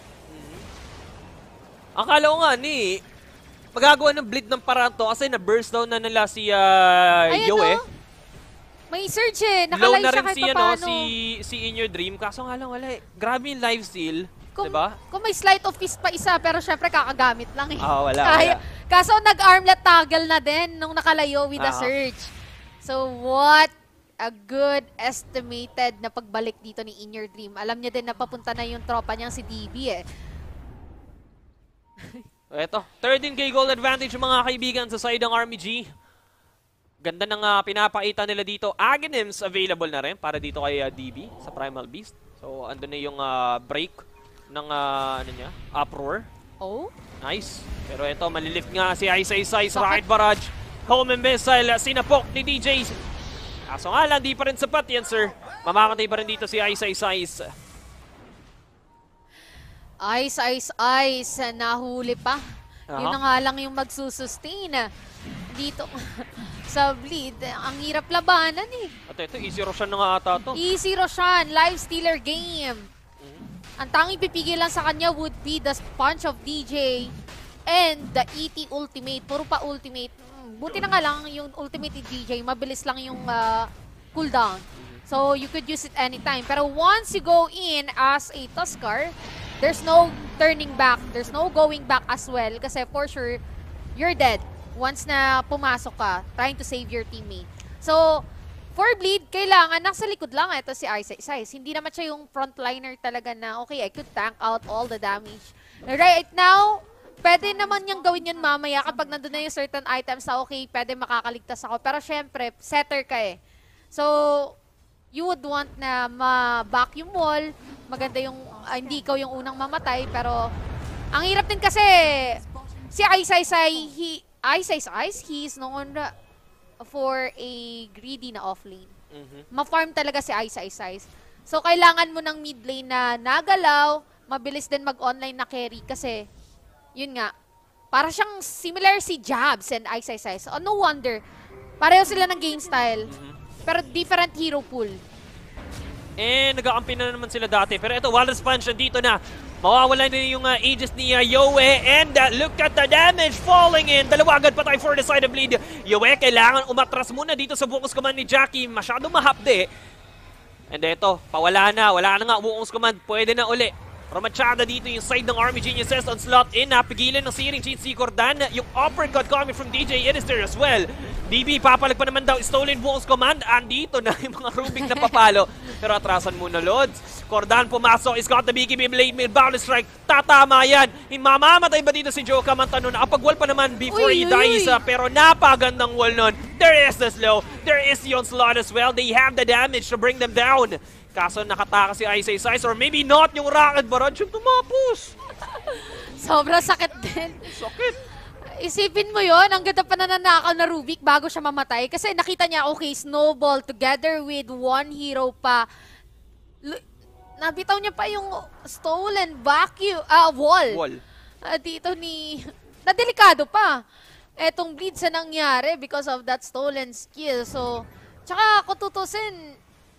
Akala ko nga ni magagawa ng Bleed ng paraan to kasi na-burst down na nila si uh, Yue. No? May surge eh. Low Nakalive na siya rin kahit si, ano, papaano. si, si In Your Dream. Kaso nga lang wala eh. Grabe yung live steal. Kung, diba? kung may sleight of fist pa isa pero syempre kakagamit lang eh. Ah, wala, Kaya, wala. Kaso nag-armlet toggle na din nung nakalayo with the Ah. surge. So what a good estimated na pagbalik dito ni In Your Dream. Alam niya din na papunta na yung tropa niyang si D B eh. Eto, thirteen K gold advantage yung mga kaibigan sa side ng Army G. Ganda ng uh, pinapakita nila dito. Aghanims available na rin para dito kay uh, D B sa Primal Beast. So, andun na yung uh, break ng uh, ano niya, uproar. Oh? Nice. Pero ito, malilift nga si Ice Ice Ice, Rocket Barrage. Home and missile, sinapok ni D J. Kaso nga lang, di pa rin sapat yan, sir. Mamamatay pa rin dito si Ice Ice Ice. Ice, Ice, Ice. Nahuli pa. Uh-huh. Yun na nga lang yung magsusustain. Dito sa bleed. Ang hirap labanan eh. At ito, easy Roshan na nga ata to. Easy Roshan. Live stealer game. Mm-hmm. Ang tanging pipigil lang sa kanya would be the punch of D J and the E T ultimate. Puro pa ultimate. Buti na nga lang yung ultimate ni D J. Mabilis lang yung uh, cooldown. So you could use it anytime. Pero once you go in as a Tuskar, there's no turning back. There's no going back as well. Kasi for sure, you're dead. Once na pumasok ka, trying to save your teammate. So, for bleed, kailangan nasa likod lang ito si Ice Ice. Hindi naman siya yung frontliner talaga na, okay, I could tank out all the damage. Right now, pwede naman niyang gawin yun mamaya kapag nandun na yung certain items na, okay, pwede makakaligtas ako. Pero syempre, setter ka eh. So, you would want na ma-back yung wall. Maganda yung, uh, hindi ikaw yung unang mamatay. Pero, ang hirap din kasi, si Ice Ice, he, Ice Ice Ice, he is known for a greedy na offlane. Mm-hmm. Ma-farm talaga si Ice Ice Ice. So, kailangan mo ng mid lane na nagalaw, mabilis din mag-online na carry kasi, yun nga, para siyang similar si Jabs and Ice Ice Ice. So, no wonder, pareho sila ng game style, mm-hmm. pero different hero pool. Eh, nagkakampi na naman sila dati. Pero ito, Walrus Punch, dito na. Mawawala na yung uh, Aegis ni uh, Yowie. And uh, look at the damage falling in. Dalawa agad patay for the side of bleed. Yowie, kailangan umatras muna dito sa Wukong's Command ni Jackie. Masyadong mahapde. And ito, pawala na. Wala na nga Wukong's Command. Pwede na uli. Ramachada dito yung side ng Army Geniuses on slot in. Napigilan ng searing cheat si Cordan. Yung uppercut coming from D J, it is there as well. D B, papalag pa naman daw. Stolen Wukong's Command. Andito na yung mga Rubik na papalo. Pero atrasan muna, Lods. Cordan pumasok. Is got the B K B Blade Mill. Bound strike. Tatama yan. Mamamatay ba dito si Joka Mantano? Nakapag-wall pa naman before uy, he dies. Uy. Uh, pero napagandang wall nun. There is the slow. There is the onslaught as well. They have the damage to bring them down. Kaso nakataka si Ice Ice Ice or maybe not yung Rocket Barrage yung tumapos. Sobrang sakit din. Sakit. Isipin mo yon, ang ganda pa nananakaw na Rubik bago siya mamatay. Kasi nakita niya, okay, Snowball together with one hero pa. L nabitaw niya pa yung stolen vacuum, ah, uh, wall. Wall. Uh, dito ni, nadelikado pa. Etong bleed sa nangyari because of that stolen skill. So, tsaka kung tutusin,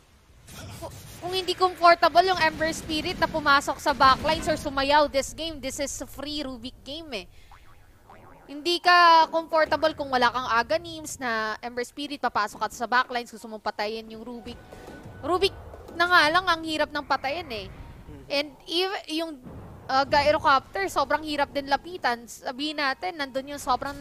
kung hindi comfortable yung Ember Spirit na pumasok sa backlines or sumayaw this game, this is a free Rubik game eh. Hindi ka comfortable kung wala kang Aganims na Ember Spirit, papasok ka sa backlines, gusto mong patayin yung Rubik. Rubik na nga lang ang hirap ng patayin eh. And even yung uh, Gyrocopter, sobrang hirap din lapitan. Sabihin natin, nandun yung sobrang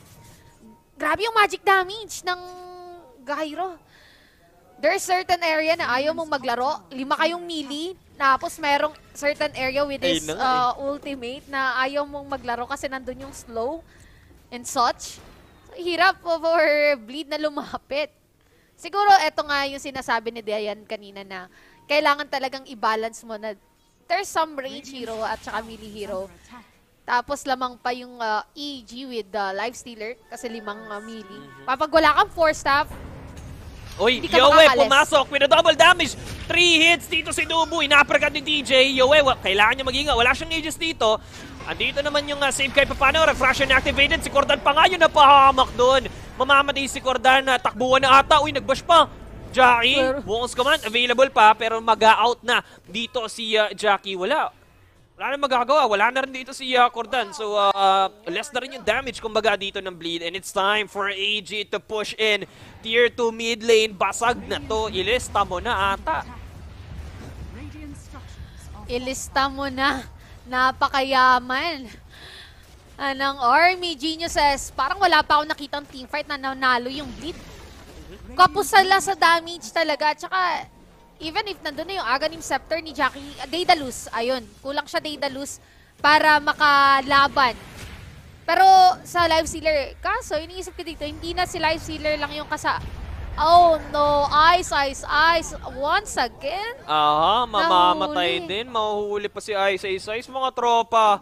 grabe yung magic damage ng Gyro. There's certain area na ayaw mong maglaro. Lima kayong melee. Tapos merong certain area with this uh, ultimate na ayaw mong maglaro kasi nandun yung slow and such. So, hirap for bleed na lumapit. Siguro eto nga yung sinasabi ni Diane kanina na kailangan talagang i-balance mo na there's some range hero at saka melee hero. Tapos lamang pa yung uh, E G with the uh, life stealer kasi limang uh, melee. Kapag wala kang four staff, uy, Yowie pumasok with a double damage. Three hits dito si Dubu. Inapercut ni D J. Yowie, kailangan niya mag-ingat. Wala siyang Aegis dito. Andito naman yung uh, save kay Papano. Refraction activated. Si Cordan pa nga yun napahamak doon. Mamamatay si Cordan. Uh, takbuhan na ata. Uy, nagbash pa. Jackie, Wukong's Command available pa pero mag-out na dito si uh, Jackie. Wala. Wala na magagawa. Wala na rin dito si uh, Cordan. So, uh, less na rin yung damage kumbaga dito ng bleed. And it's time for A G to push in. Tier two mid lane. Basag na to. Ilista mo na ata. Ilista mo na. Napakayaman. Anong Army Geniuses. Parang wala pa ako nakitang teamfight na nanalo yung bleed. Kapusala sa damage talaga. Tsaka, even if nandun na yung Aghanim Scepter ni Jackie, Daedalus, ayun, kulang siya Daedalus para makalaban. Pero sa live sealer, kaso iniisip ko dito, hindi na si live sealer lang yung kasa... Oh no, Ice, Ice, Ice, once again? Aha, mamamatay din. Mahuhuli pa si Ice, Ice, Ice, mga tropa.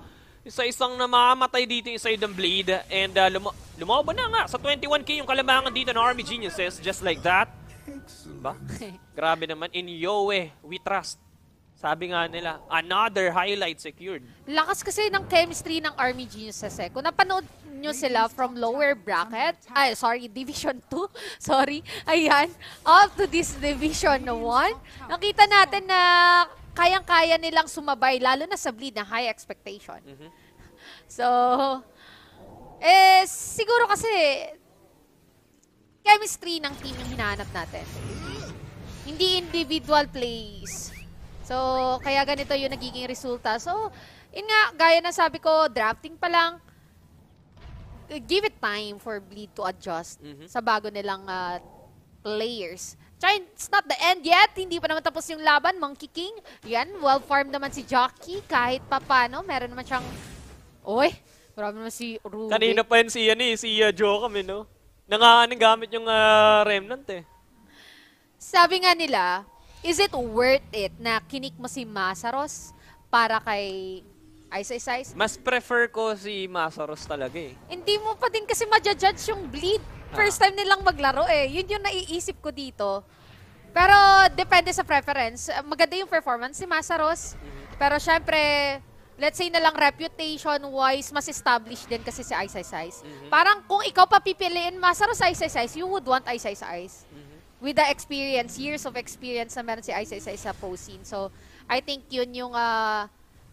Isa-isang namamatay dito inside ng Blade. And uh, lum lumaban na nga sa twenty-one K yung kalamangan dito ng Army Geniuses. Just like that. Diba? Grabe naman. In Yowie, we trust. Sabi nga nila, another highlight secured. Lakas kasi ng chemistry ng Army Geniuses eh. Kung napanood nyo sila from lower bracket, ay sorry, Division two, sorry, ayan, up to this Division one, nakita natin na kayang-kaya nilang sumabay, lalo na sa Bleed na high expectation. Mm-hmm. So, eh, siguro kasi, chemistry ng team yung hinahanap natin. Hindi individual plays. So, kaya ganito yung nagiging resulta. So, yun nga, gaya na sabi ko, drafting pa lang, give it time for Bleed to adjust Mm-hmm. sa bago nilang uh, players. Tsaka, it's not the end yet. Hindi pa naman tapos yung laban. Monkey King, yan, well-farmed naman si Jockey. Kahit pa paano, meron naman siyang, oy, marami naman si Ruby. Kanina pa yun si, yan, eh, si uh, Joe kami, no? Nanganganing gamit yung uh, Remnant eh. Sabi nga nila, is it worth it na kinik mo si Masaros para kay Ice Ice Ice? Mas prefer ko si Masaros talaga eh. Hindi mo pa din kasi ma-judge yung Bleed. First time nilang maglaro eh. Yun yung naiisip ko dito. Pero depende sa preference. Maganda yung performance si Masaros. Pero syempre, let's say na lang reputation-wise, mas established din kasi si Ice Ice Ice. Mm-hmm. Parang kung ikaw papipiliin Masaros Ice Ice Ice, you would want Ice Ice Ice. Mm-hmm. With the experience, years of experience na meron si Ice Ice Ice sa post scene. So, I think yun yung uh,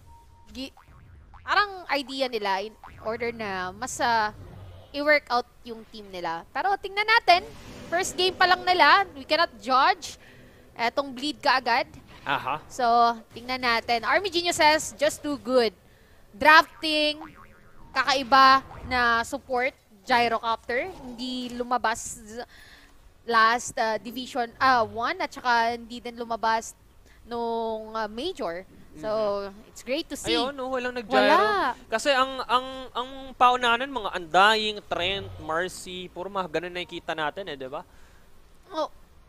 parang idea nila in order na mas uh, i-work out yung team nila. Pero tingnan natin, first game pa lang nila, we cannot judge. Etong Bleed ka agad. Aha. So, tingnan natin. Army Geniuses, just too good. Drafting, kakaiba na support, Gyrocopter, hindi lumabas last uh, Division ah one at saka hindi din lumabas nung uh, Major. So, mm-hmm. it's great to see. Ayun, no, walang nag-gyro. Wala. Kasi ang ang ang paunanan, mga Undying, Trent, Mercy, puro mga ganun nakikita natin eh, di ba? Oh.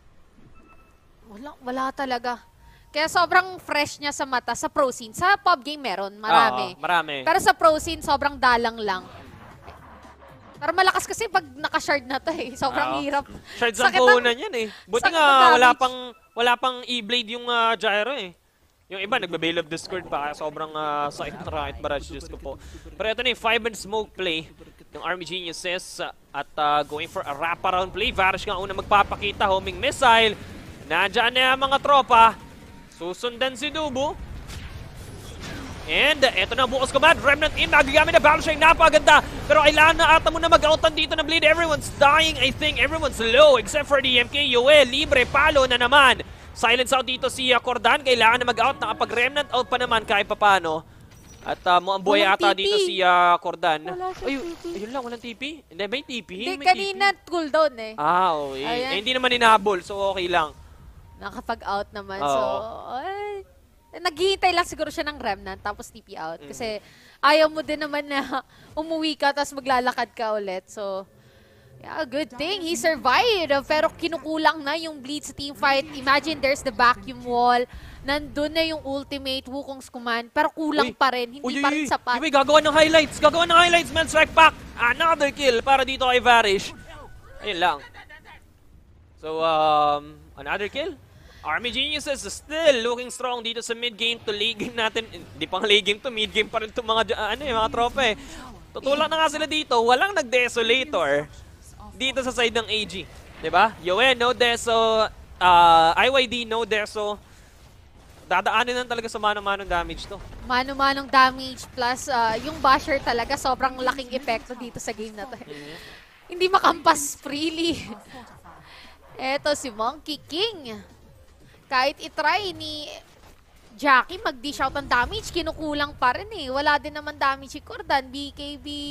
Wala, wala talaga. Kaya sobrang fresh niya sa mata sa pro scene. Sa pub game meron, marami. Oo, marami. Pero sa pro scene, sobrang dalang lang. Pero malakas kasi pag naka-shard na to eh. Sobrang Oo. hirap. Shards ang Sakit puhunan yan eh. Buti sakit nga, ang wala damage. pang, wala pang E-Blade yung uh, gyro eh. Yung iba, nagbe-bail of Discord pa, kaya sobrang uh, sakit na rocket barrage, Diyos ko po. Pero ito na yung five and smoke play ng Army Geniuses uh, at uh, going for a wraparound play. Varish nga una magpapakita, homing missile. Nandiyan na yung mga tropa. Susundan si Dubu. And eto na bukas command, Remnant in, nagagamit na battle siya, napaganda. Pero kailangan na ata mo na mag-outan dito na Bleed. Everyone's dying, I think. Everyone's low except for D M K. Yoel, libre, palo na naman. Silence out dito si uh, Cordan. Kailangan na mag-out. Nakapag-Remnant out pa naman kahit papano. At uh, muambuhay Walang ata T P. dito si uh, Cordan. Wala siyang Ay, T P. ayun lang, walang T P? Hindi, may T P? Hindi, May kanina T P. cooldown eh. Ah, okay. Ayan. Eh, hindi naman inabol, so okay lang. Nakapag-out naman. Oo. So, ay, naghihintay lang siguro siya ng Remnant tapos T P out. Kasi ayaw mo din naman na umuwi ka tapos maglalakad ka ulit. So, yeah, good thing. He survived. Pero kinukulang na yung Bleed sa teamfight. Imagine there's the vacuum wall. Nandun na yung ultimate, Wukong's command. Pero kulang Uy. pa rin. Hindi Uy, pa uy, rin uy. sapat. Uy, gagawa ng highlights. Gagawa ng highlights, man. Strike back. Another kill para dito kay Varish. Ayun lang. So, um, another kill. Army Geniuses is still looking strong dito sa mid-game to late game natin. Hindi pa nga late game to mid-game pa rin itong mga, uh, ano, eh, mga tropa eh. Tutulak na nga sila dito. Walang nag-desolator dito sa side ng A G. Diba? Yoe, no deso. Uh, I Y D, no deso. Dadaanin lang talaga sa mano-manong damage to. Mano-manong damage plus uh, yung basher talaga sobrang laking epekto dito sa game na to. Mm-hmm. Hindi makampas freely. Eto si Monkey King. Kahit itry ni Jackie mag-dish out ang damage, kinukulang pa rin eh. Wala din naman damage si Cordan. B K B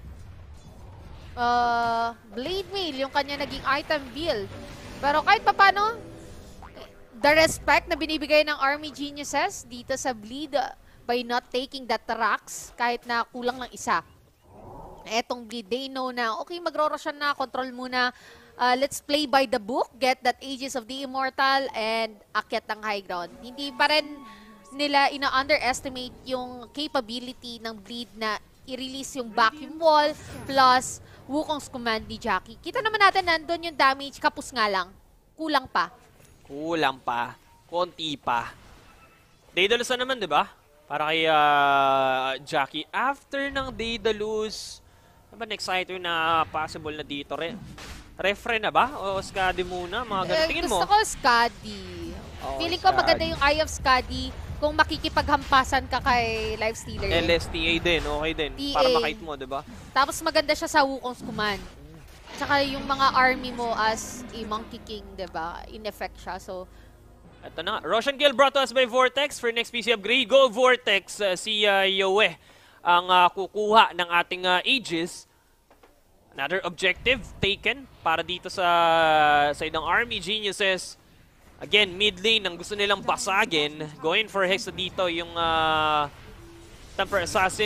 uh, Blade Mail, yung kanya naging item build. Pero kahit papano, the respect na binibigay ng Army Geniuses dito sa Bleed uh, by not taking that racks kahit na kulang lang isa. Etong Bleed, they know na, okay, magro-roshan na, control muna. Uh, let's play by the book, get that Aegis of the Immortal, and akyat ng high ground. Hindi pa rin nila ina-underestimate yung capability ng Bleed na i-release yung vacuum wall plus Wukong's command ni Jackie. Kita naman natin nandun yung damage, kapos nga lang. Kulang pa. Kulang pa. Konti pa. Daedalus na naman, di ba? Para kay uh, Jackie. After ng Daedalus, ano ba next item na possible na dito? Re Refre na ba? O Skadi muna? Mga ganun. Tingin mo? Gusto ko Skadi. Oh, Feeling ko Skadi. maganda yung Eye of Skadi kung makikipaghampasan ka kay Lifestealer. L S T A din, okay din. T A. Para makait mo, di ba? Tapos maganda siya sa Wukong's command. Tsaka yung mga army mo as a Monkey King, di ba? In effect siya. So, ito na. Roshan kill brought to us by Vortex for next P C upgrade. Go Vortex, uh, si uh, Yowie ang uh, kukuha ng ating uh, Aegis. Another objective taken para dito sa side ng Army Geniuses. Again, mid lane ang gusto nilang basagin. Going for Hexa dito yung uh, Temper Assassin.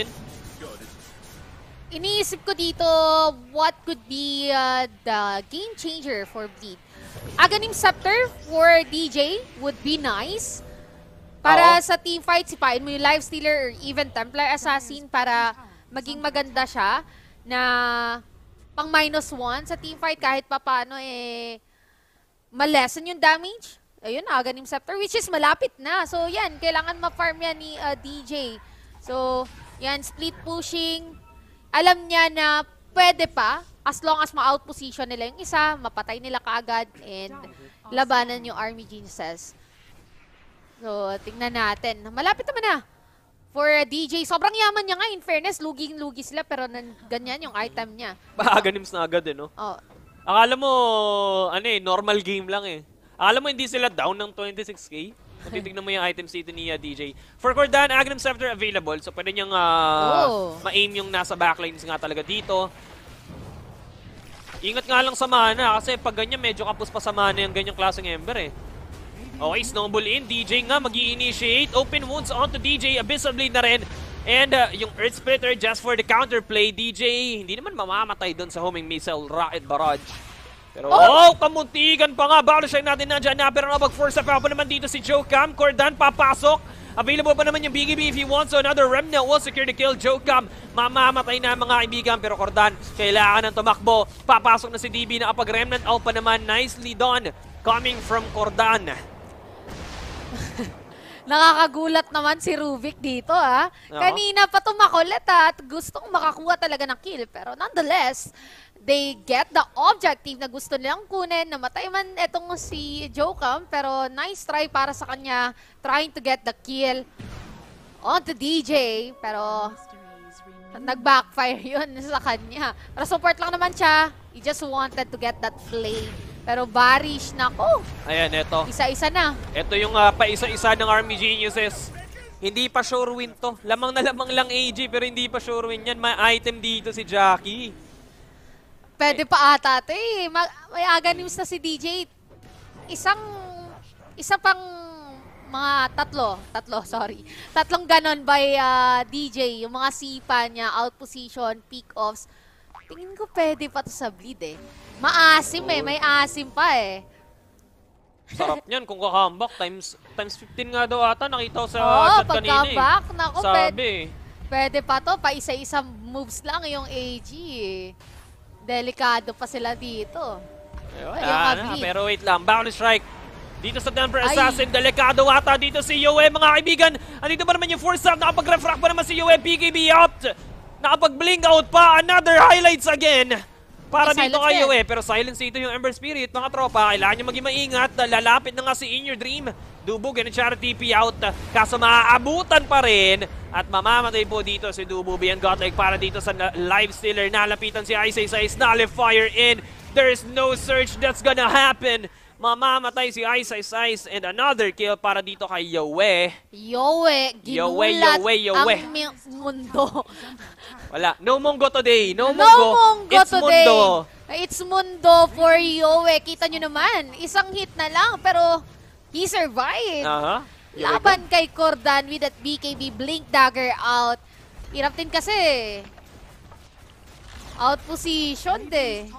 iniisip ko dito what could be uh, the game changer for Bleed. Aghanim Scepter for D J would be nice. Para Oo. Sa team fight, sipain mo yung Lifestealer or even Templar Assassin para maging maganda siya na pang minus one sa team fight kahit pa paano eh malesen yung damage. Ayun, Aghanim Scepter, which is malapit na. So yan, kailangan ma-farm yan ni uh, D J. So yan, split pushing. Alam niya na pwede pa as long as ma-out position nila yung isa, mapatay nila kaagad and labanan yung Army Geniuses. So, tingnan natin. Malapit naman na for uh, D J. Sobrang yaman niya nga, in fairness. Luging-lugi sila, pero nan ganyan yung item niya. Bahaganim na agad eh, no? Oh. Akala mo, ano eh, normal game lang eh. Akala mo hindi sila down ng twenty-six K? Kung titignan mo yung items dito ni uh, D J. For Cordan, Aghanim Scepter available. So, pwede niyang uh, oh. ma-aim yung nasa backlines nga talaga dito. Ingat nga lang sa mana, kasi pag ganyan, medyo kapos pa sa mana yung ganyang klaseng Ember eh. Okay, snowball in. D J nga mag-i-initiate. Open wounds onto D J. Abyssal Blade na rin. And uh, yung Earth Splitter just for the counterplay. D J hindi naman mamamatay doon sa homing missile rocket barrage. Pero oh, oh kamuntikan pa nga. Balushay natin na dyan na. Pero napag-force up pa naman dito si Joe Cam. Cordan papasok. Available pa naman yung B G B if he wants. So another Remnant will secure the kill. Joe Cam mamamatay na mga kaibigan. Pero Cordan kailangan ng tumakbo. Papasok na si D B na kapag Remnant out pa naman. Nicely done. Coming from Cordan. Nakakagulat naman si Rubik dito, ah. Oo. Kanina pa tumakulit, ah, at gustong makakuha talaga ng kill. Pero nonetheless, they get the objective na gusto nilang kunin. Namatay man etong si Jocam, pero nice try para sa kanya trying to get the kill onto D J. Pero nag-backfire yun sa kanya. Pero support lang naman siya. He just wanted to get that flame. Pero Barish, nako. Ayan, eto. Isa-isa na. Ito yung uh, paisa-isa ng Army Geniuses. Hindi pa sure win to. Lamang na lamang lang A G pero hindi pa sure win yan. May item dito si Jackie. Pwede pa ata ito eh. Ma may Aghanims na si D J. Isang, isa pang mga tatlo. Tatlo, sorry. Tatlong ganon by uh, D J. Yung mga sipa niya, out position, pick-offs. Tingin ko pwede pa to sa Bleed eh. Maasim eh. May asim pa eh. Sarap niyan kung kakambak. Times, times fifteen nga daw ata. Nakita ko sa Oo, chat kanina eh. pagkambak. Naku, Sabi pwede, eh. pwede pa to. Pa isa-isa moves lang yung A G eh. Delikado pa sila dito. Ayun, Ayun, ah, Bleed. na, pero wait lang. Bound strike. Dito sa Temper Ay. Assassin, delikado ata dito si Yowie, mga kaibigan. Andito pa naman yung force up. Nakapag-refract pa naman si Yowie. P K B out. Nakapag-blink out pa. Another highlights again. Para May dito silence kayo din. eh. Pero silence dito yung Ember Spirit, mga tropa. Kailangan nyo maging maingat. Lalapit na nga si In Your Dream. Dubog and charity T P out. Kaso maaabutan pa rin. At mamamatay po dito si Dubu Beyond Godlike para dito sa Lifestealer. Nalapitan si Ice Ice Ice. Nullifier in. There's no search that's gonna happen. Mamamatay si Ice Ice Ice. And another kill para dito kay Yowie. Yowie, ginulat Yowie, Yowie. ang mi- mundo. Wala. No Mongo today. No No Mongo. Mongo It's today. Mundo. It's Mundo for Yowie. Kita nyo naman, isang hit na lang pero he survived. Aha. Laban kay Cordan with that B K B Blink Dagger out. Hirap din kasi. Out position de.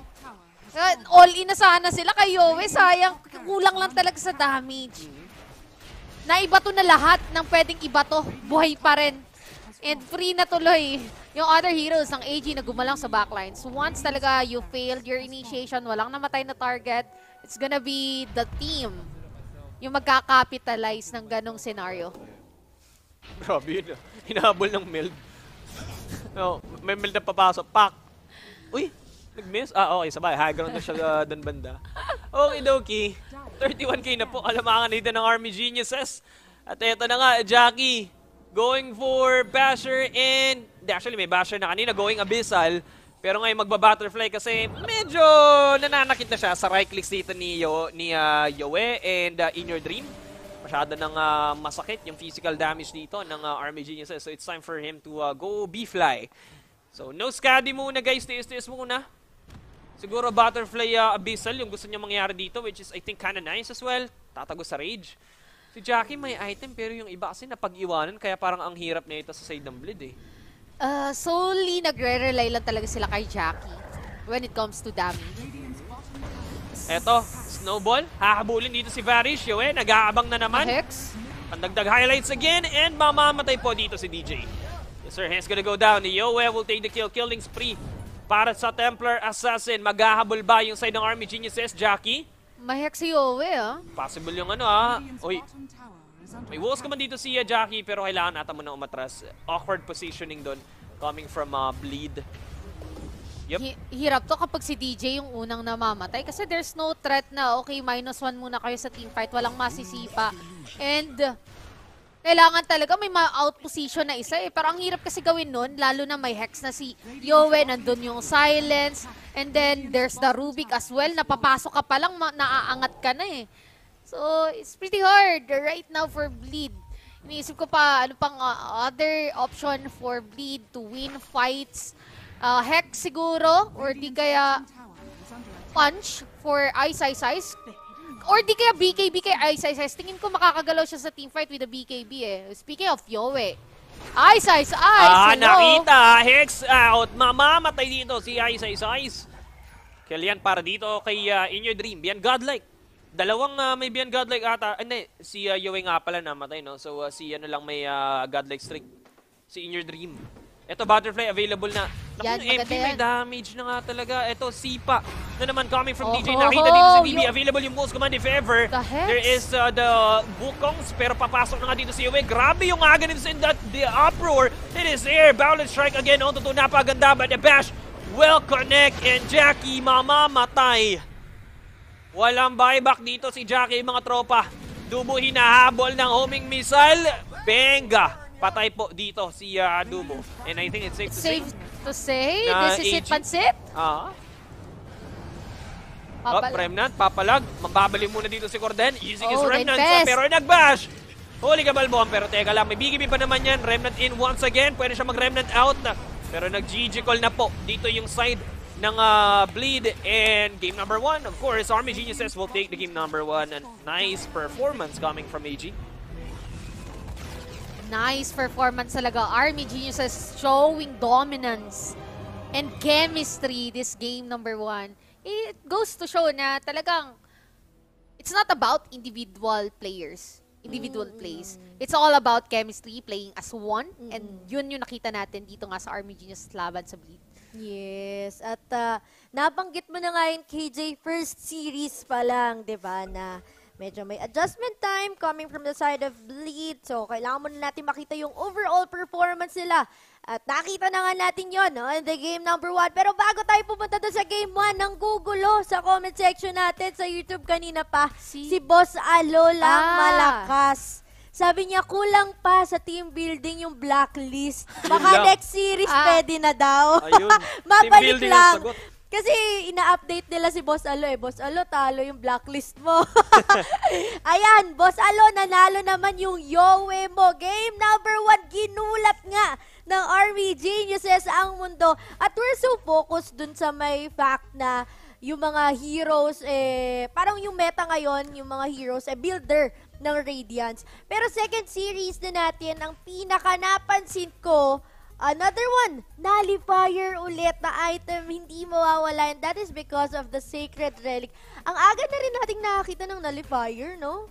All in na sana sila kay Yowie. Sayang, kulang lang talaga sa damage. naibato na lahat ng pwedeng ibato. Buhay pa rin. And free na tuloy yung other heroes ng A G na gumalang sa backlines. Once talaga you failed your initiation, walang namatay na target, it's gonna be the team yung magkakapitalize ng ganong scenario. Grabe yun. Hinahabol ng Meld. No, may Meld na papasok. Pak! Uy! Nag-miss? Ah, okay. Sabay. High ground na siya uh, doon banda. Okay, dokie. thirty-one K na po. Alamangan dito ng Army Geniuses. At eto na nga, Jackie. Going for Basher and... Actually, may Basher na kanina. Going Abyssal. Pero ngayon magba-Butterfly kasi medyo nananakit na siya sa right clicks dito ni, Yo, ni uh, Yoe and uh, In Your Dream. Masyado nang uh, masakit yung physical damage dito ng uh, Army Geniuses. So it's time for him to uh, go B-Fly. So no Scuddy muna guys. Tiis-tiis muna. Siguro Butterfly uh, Abyssal yung gusto niya mangyari dito, which is I think kinda nice as well. Tatago sa Rage. Si Jackie may item pero yung iba kasi napag-iwanan kaya parang ang hirap na ito sa side ng Bleed eh. Uh, solely nagre-rely lang talaga sila kay Jackie when it comes to damage. Eto, Snowball. Hahabulin dito si Varish. Yoe, nag-aabang na naman. Hex. Pandagdag highlights again and mamamatay po dito si D J. Yes sir, Hex gonna go down. Yoe will take the kill. Killing spree para sa Templar Assassin. Maghahabol ba yung side ng Army Geniuses, Jackie? May-hex si Yoe, ah. Possible yung ano, ah. Uy. May walls ka man dito si uh, Jackie, pero kailangan ata mo na umatras. Awkward positioning doon, coming from uh, Bleed. Yep. Hi hirap to kapag si D J yung unang namamatay. Kasi there's no threat na, okay, minus one muna kayo sa teamfight. Walang masisipa. And... kailangan talaga may ma-out position na isa eh. Pero ang hirap kasi gawin nun, lalo na may hex na si Yoe, nandun yung silence, and then there's the Rubik as well, napapasok ka palang, naaangat ka na eh. So, it's pretty hard right now for Bleed. Iniisip ko pa, ano pang uh, other option for Bleed to win fights. Uh, hex siguro, or di kaya punch for Ice Ice Ice. Or di kaya B K B kay Ice Ice Ice. Tingin ko makakagalaw siya sa teamfight with the B K B eh. Speaking of Yoe. Ice Ice Ice! Ah, hello! nakita! Hex out! Mamamatay dito si Ice Ice Ice. Kailan para dito kay uh, In Your Dream. Beyond Godlike. Dalawang uh, may Beyond Godlike ata. Hindi, si uh, Yoe nga pala namatay, no? So uh, si ano lang may uh, Godlike streak. Si In Your Dream. Ito, Butterfly, available na. Yan, Naku, yung M P may damage na nga talaga. Ito, Sipa na naman coming from Oh, D J. oh, Nakita dito si oh, D B. yung- Available yung most command if ever. The hex? There is uh, the Wukongs, pero papasok na nga dito si Yoe. Grabe yung aga nito in that, the uproar. It is there. Balance strike again. On to to, napaganda. But the bash will connect. And Jackie mamamatay. Walang buyback dito si Jackie, mga tropa. Dubo hinahabol ng homing missile. Benga. Patay po dito si uh, Dubo. And I think it's safe to Safe say. to say, Na this is A G. it, Pansit. Ah. Oh, Papal- Remnant, papalag. Mababali muna dito si Corden. Using his Oh, Remnant. nine-best. Pero nag-bash. Holy Gabalbon. Pero teka lang, may B K B pa naman yan. Remnant in once again. Pwede siya mag-Remnant out na. Pero nag-G G call na po. Dito yung side ng uh, Bleed. And game number one, of course, Army Geniuses will take the game number one. And nice performance coming from A G. Nice performance talaga. Army Geniuses showing dominance and chemistry this game number one. It goes to show na talagang it's not about individual players, individual plays. It's all about chemistry, playing as one. And yun yung nakita natin dito nga sa Army Geniuses laban sa Bleed. Yes, at uh, nabanggit mo na nga yung K J first series pa lang, di ba, na medyo may adjustment time coming from the side of Bleed. So, kailangan muna natin makita yung overall performance nila. At nakita na nga natin yon, no, in the game number one. Pero bago tayo pumunta doon sa game one, nang gugulo sa comment section natin sa YouTube kanina pa, si, Si- Boss Alo lang Ah. malakas. Sabi niya, kulang pa sa team building yung blacklist. Yun Baka lang. next series Ah. pwede na daw. Ayun. Mabalik Team building ang lang. sagot. Kasi ina-update nila si Boss Alo eh. Boss Alo, talo yung blacklist mo. Ayan, Boss Alo, nanalo naman yung Yoe mo. Game number one, ginulat nga ng Army Geniuses ang mundo. At we're so focused dun sa may fact na yung mga heroes, eh, parang yung meta ngayon, yung mga heroes, eh, builder ng Radiance. Pero second series na natin, ang pinaka napansin ko, another one, nullifier ulit na item, hindi mawawala. And that is because of the Sacred Relic. Ang aga na rin nating nakakita ng nullifier, no?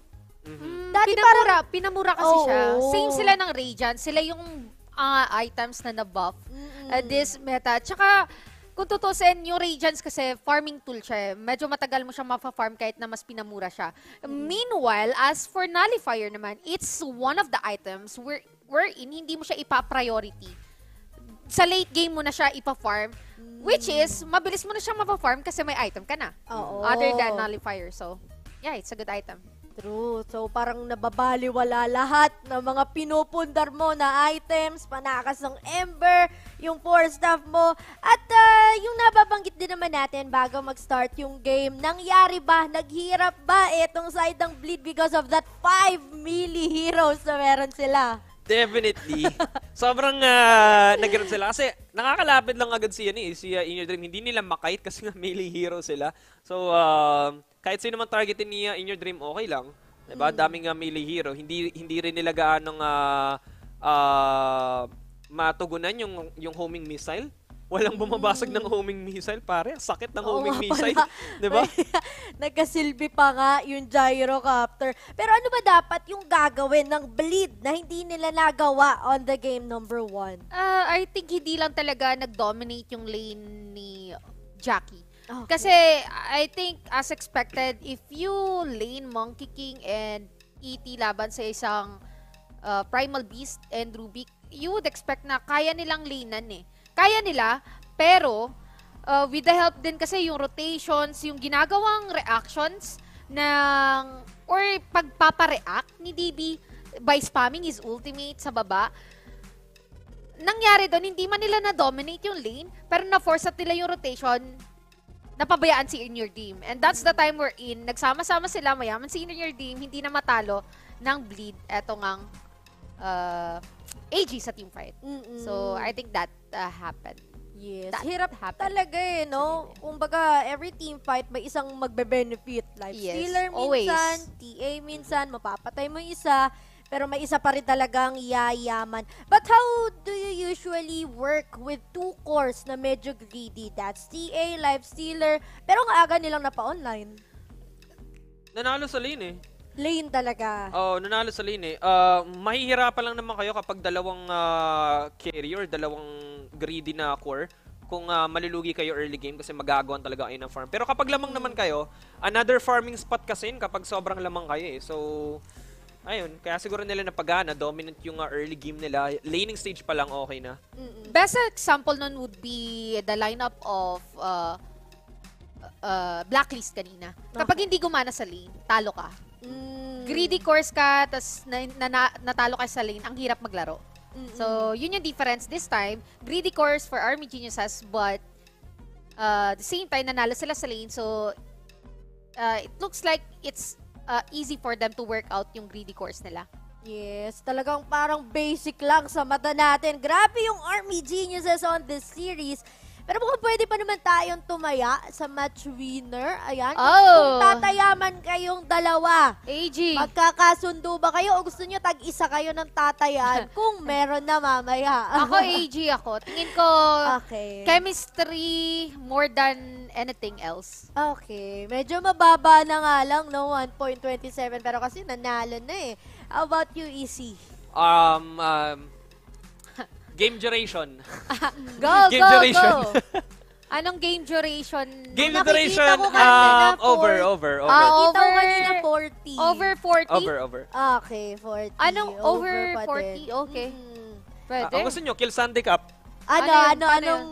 Mm, Dati pinamura, pinamura kasi Oo. siya. Same sila ng Radiant. Sila yung ah, items na na-buff. Mm-mm. Uh, this meta. Tsaka, kung tutusin, yung Radiance kasi farming tool siya. Eh. Medyo matagal mo siya mafa-farm kahit na mas pinamura siya. Meanwhile, as for Nullifier naman, it's one of the items where, wherein hindi mo siya ipa-priority. Sa late game mo na siya ipa-farm, which is, mabilis mo na siya mapa-farm kasi may item ka na. Oo. Other than Nullifier. So, yeah, it's a good item. True. So, parang nababaliwala lahat ng mga pinupundar mo na items, panakas ng Ember, yung four staff mo, at uh, yung nababanggit din naman natin bago mag-start yung game. Nangyari ba? Naghirap ba etong side ng Bleed because of that five melee heroes na meron sila? Definitely. Sobrang uh, nag-grab sila. Kasi nakakalapit lang agad siya ni si uh, In Your Dream. Hindi nila makite kasi nga melee hero sila. So, uh, kahit sino man targetin niya In Your Dream, okay lang. Diba? Mm. Daming uh, melee hero. Hindi hindi rin nila gaanong uh, uh, matugunan yung, yung homing missile. Walang bumabasag mm. ng homing missile, pare. Sakit ng Oo homing nga missile. pala. Diba? Nagkasilbi pa nga yung gyrocopter. Pero ano ba dapat yung gagawin ng Bleed na hindi nila nagawa on the game number one? Uh, I think hindi lang talaga nag-dominate yung lane ni Jackie. Okay. Kasi I think as expected, if you lane Monkey King and E T laban sa isang uh, Primal Beast and Rubik, you would expect na kaya nilang lanean eh. Kaya nila, pero uh, with the help din kasi yung rotations, yung ginagawang reactions ng or pagpapa-react ni D B by spamming his ultimate sa baba, nangyari doon, hindi man nila na-dominate yung lane, pero na-force up nila yung rotation, napabayaan si In Your Dream. And that's the time we're in. Nagsama-sama sila, mayaman si In Your Dream, hindi na matalo ng Bleed. Eto ngang uh, A G sa teamfight. Mm-mm. So, I think that uh, happened. Yes. That Hirap happened. talaga eh, no? Kumbaga, every team fight may isang magbe-benefit. Life Yes, stealer always. minsan, T A minsan, mapapatay mo yung isa, pero may isa pa rin talagang yayaman. But how do you usually work with two cores na medyo greedy? That's T A, life stealer, pero ang aga nilang napa-online. Nanalo sa lane eh. Lane talaga. Oh, nanalo sa lane eh. Uh, mahihirapan lang naman kayo kapag dalawang uh, carrier, dalawang greedy na core. Kung uh, malulugi kayo early game kasi magagawan talaga kayo ng farm. Pero kapag lamang naman kayo, another farming spot kasi kapag sobrang lamang kayo eh. So, ayun. Kaya siguro nila napagana, dominant yung uh, early game nila. Laning stage pa lang okay na. Mm-mm. Best example nun would be the lineup of uh, uh, Blacklist kanina. Kapag hindi gumana sa lane, talo ka. Mm. Greedy course ka, tas na, na, na, natalo ka sa lane, ang hirap maglaro. Mm-mm. So, yun yung difference this time. Greedy course for Army Geniuses, but uh, the same time, nanalo sila sa lane. So, uh, it looks like it's uh, easy for them to work out yung greedy course nila. Yes, talagang parang basic lang sa mata natin. Grabe yung Army Geniuses on this series. Pero mukhang pwede pa naman tayong tumaya sa match winner. Ayan. Oh. Kung tatayaman kayong dalawa. A G. Magkakasundo ba kayo o gusto nyo tag-isa kayo ng tatayaan kung meron na mamaya? Ako A G ako. Tingin ko Okay. chemistry more than anything else. Okay. Medyo mababa na nga lang, no? one point two seven. Pero kasi nanalo na eh. How about you, E C? Um, um, game duration. Go, Game go, duration. go. Anong game duration? Game Nakikita duration, ko kanina, um, over, four- over, over. Ah, Kita ko over- kanina forty. Over forty? Over, over. Okay, forty. Anong over pa forty? din. Okay. Mm. Pwede. Ah, kung gusto nyo, kill Sandy Cup. Ano, Ano yun? ano, Paano anong...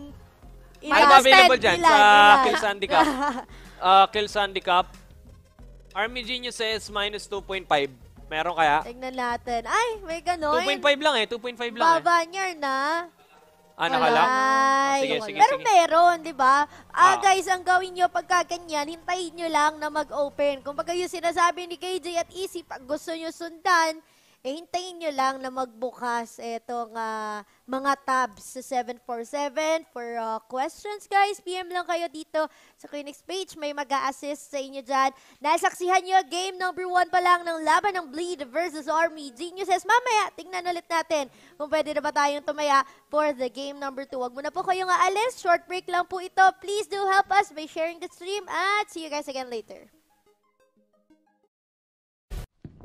Ano ba Ilan? available dyan Ilan, sa ilan? kill Sandy Cup? Uh, kill Sandy Cup. Army Geniuses minus two point five. Meron kaya? Tignan natin. Ay, may ganon. two point five lang eh. two point five lang eh. Baba niya na. Ah, naka lang? Ay. Oh, sige, sige, Pero sige. meron, di ba? Ah, Ah. guys, ang gawin nyo pagka ganyan, hintayin nyo lang na mag-open. Kung baga yung sinasabi ni K J at Easy, pag gusto nyo sundan, eh, hintayin nyo lang na magbukas etong ah, mga tabs sa seven four seven for ah, questions, guys. P M lang kayo dito sa KuyaNic page. May mag-a-assist sa inyo dyan. Nasaksihan nyo, game number one pa lang ng laban ng Bleed versus Army Geniuses. Mamaya, tingnan ulit natin kung pwede na ba tayong tumaya for the game number two. Wag muna po kayong aalis. Short break lang po ito. Please do help us by sharing the stream at see you guys again later.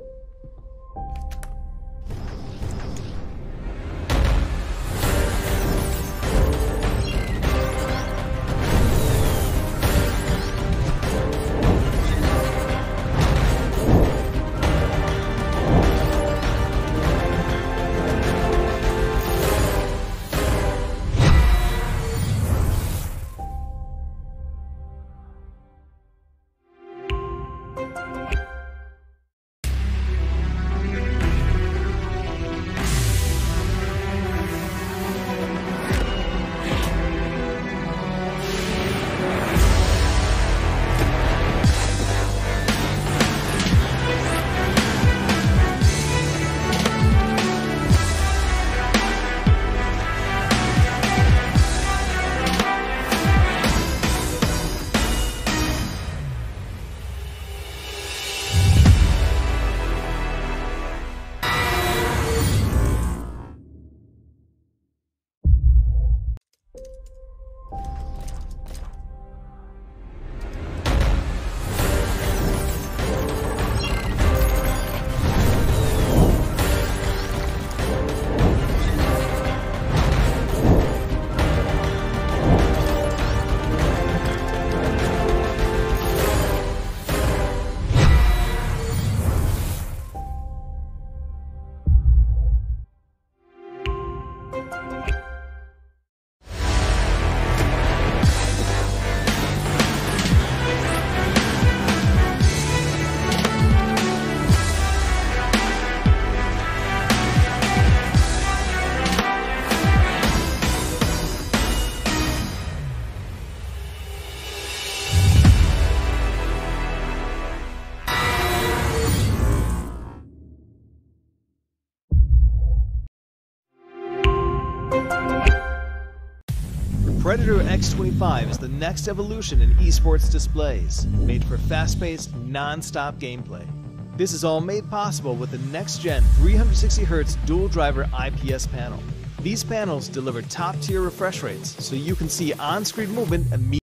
Predator X twenty-five is the next evolution in esports displays, made for fast-paced, non-stop gameplay. This is all made possible with the next-gen three sixty hertz dual-driver I P S panel. These panels deliver top-tier refresh rates, so you can see on-screen movement immediately.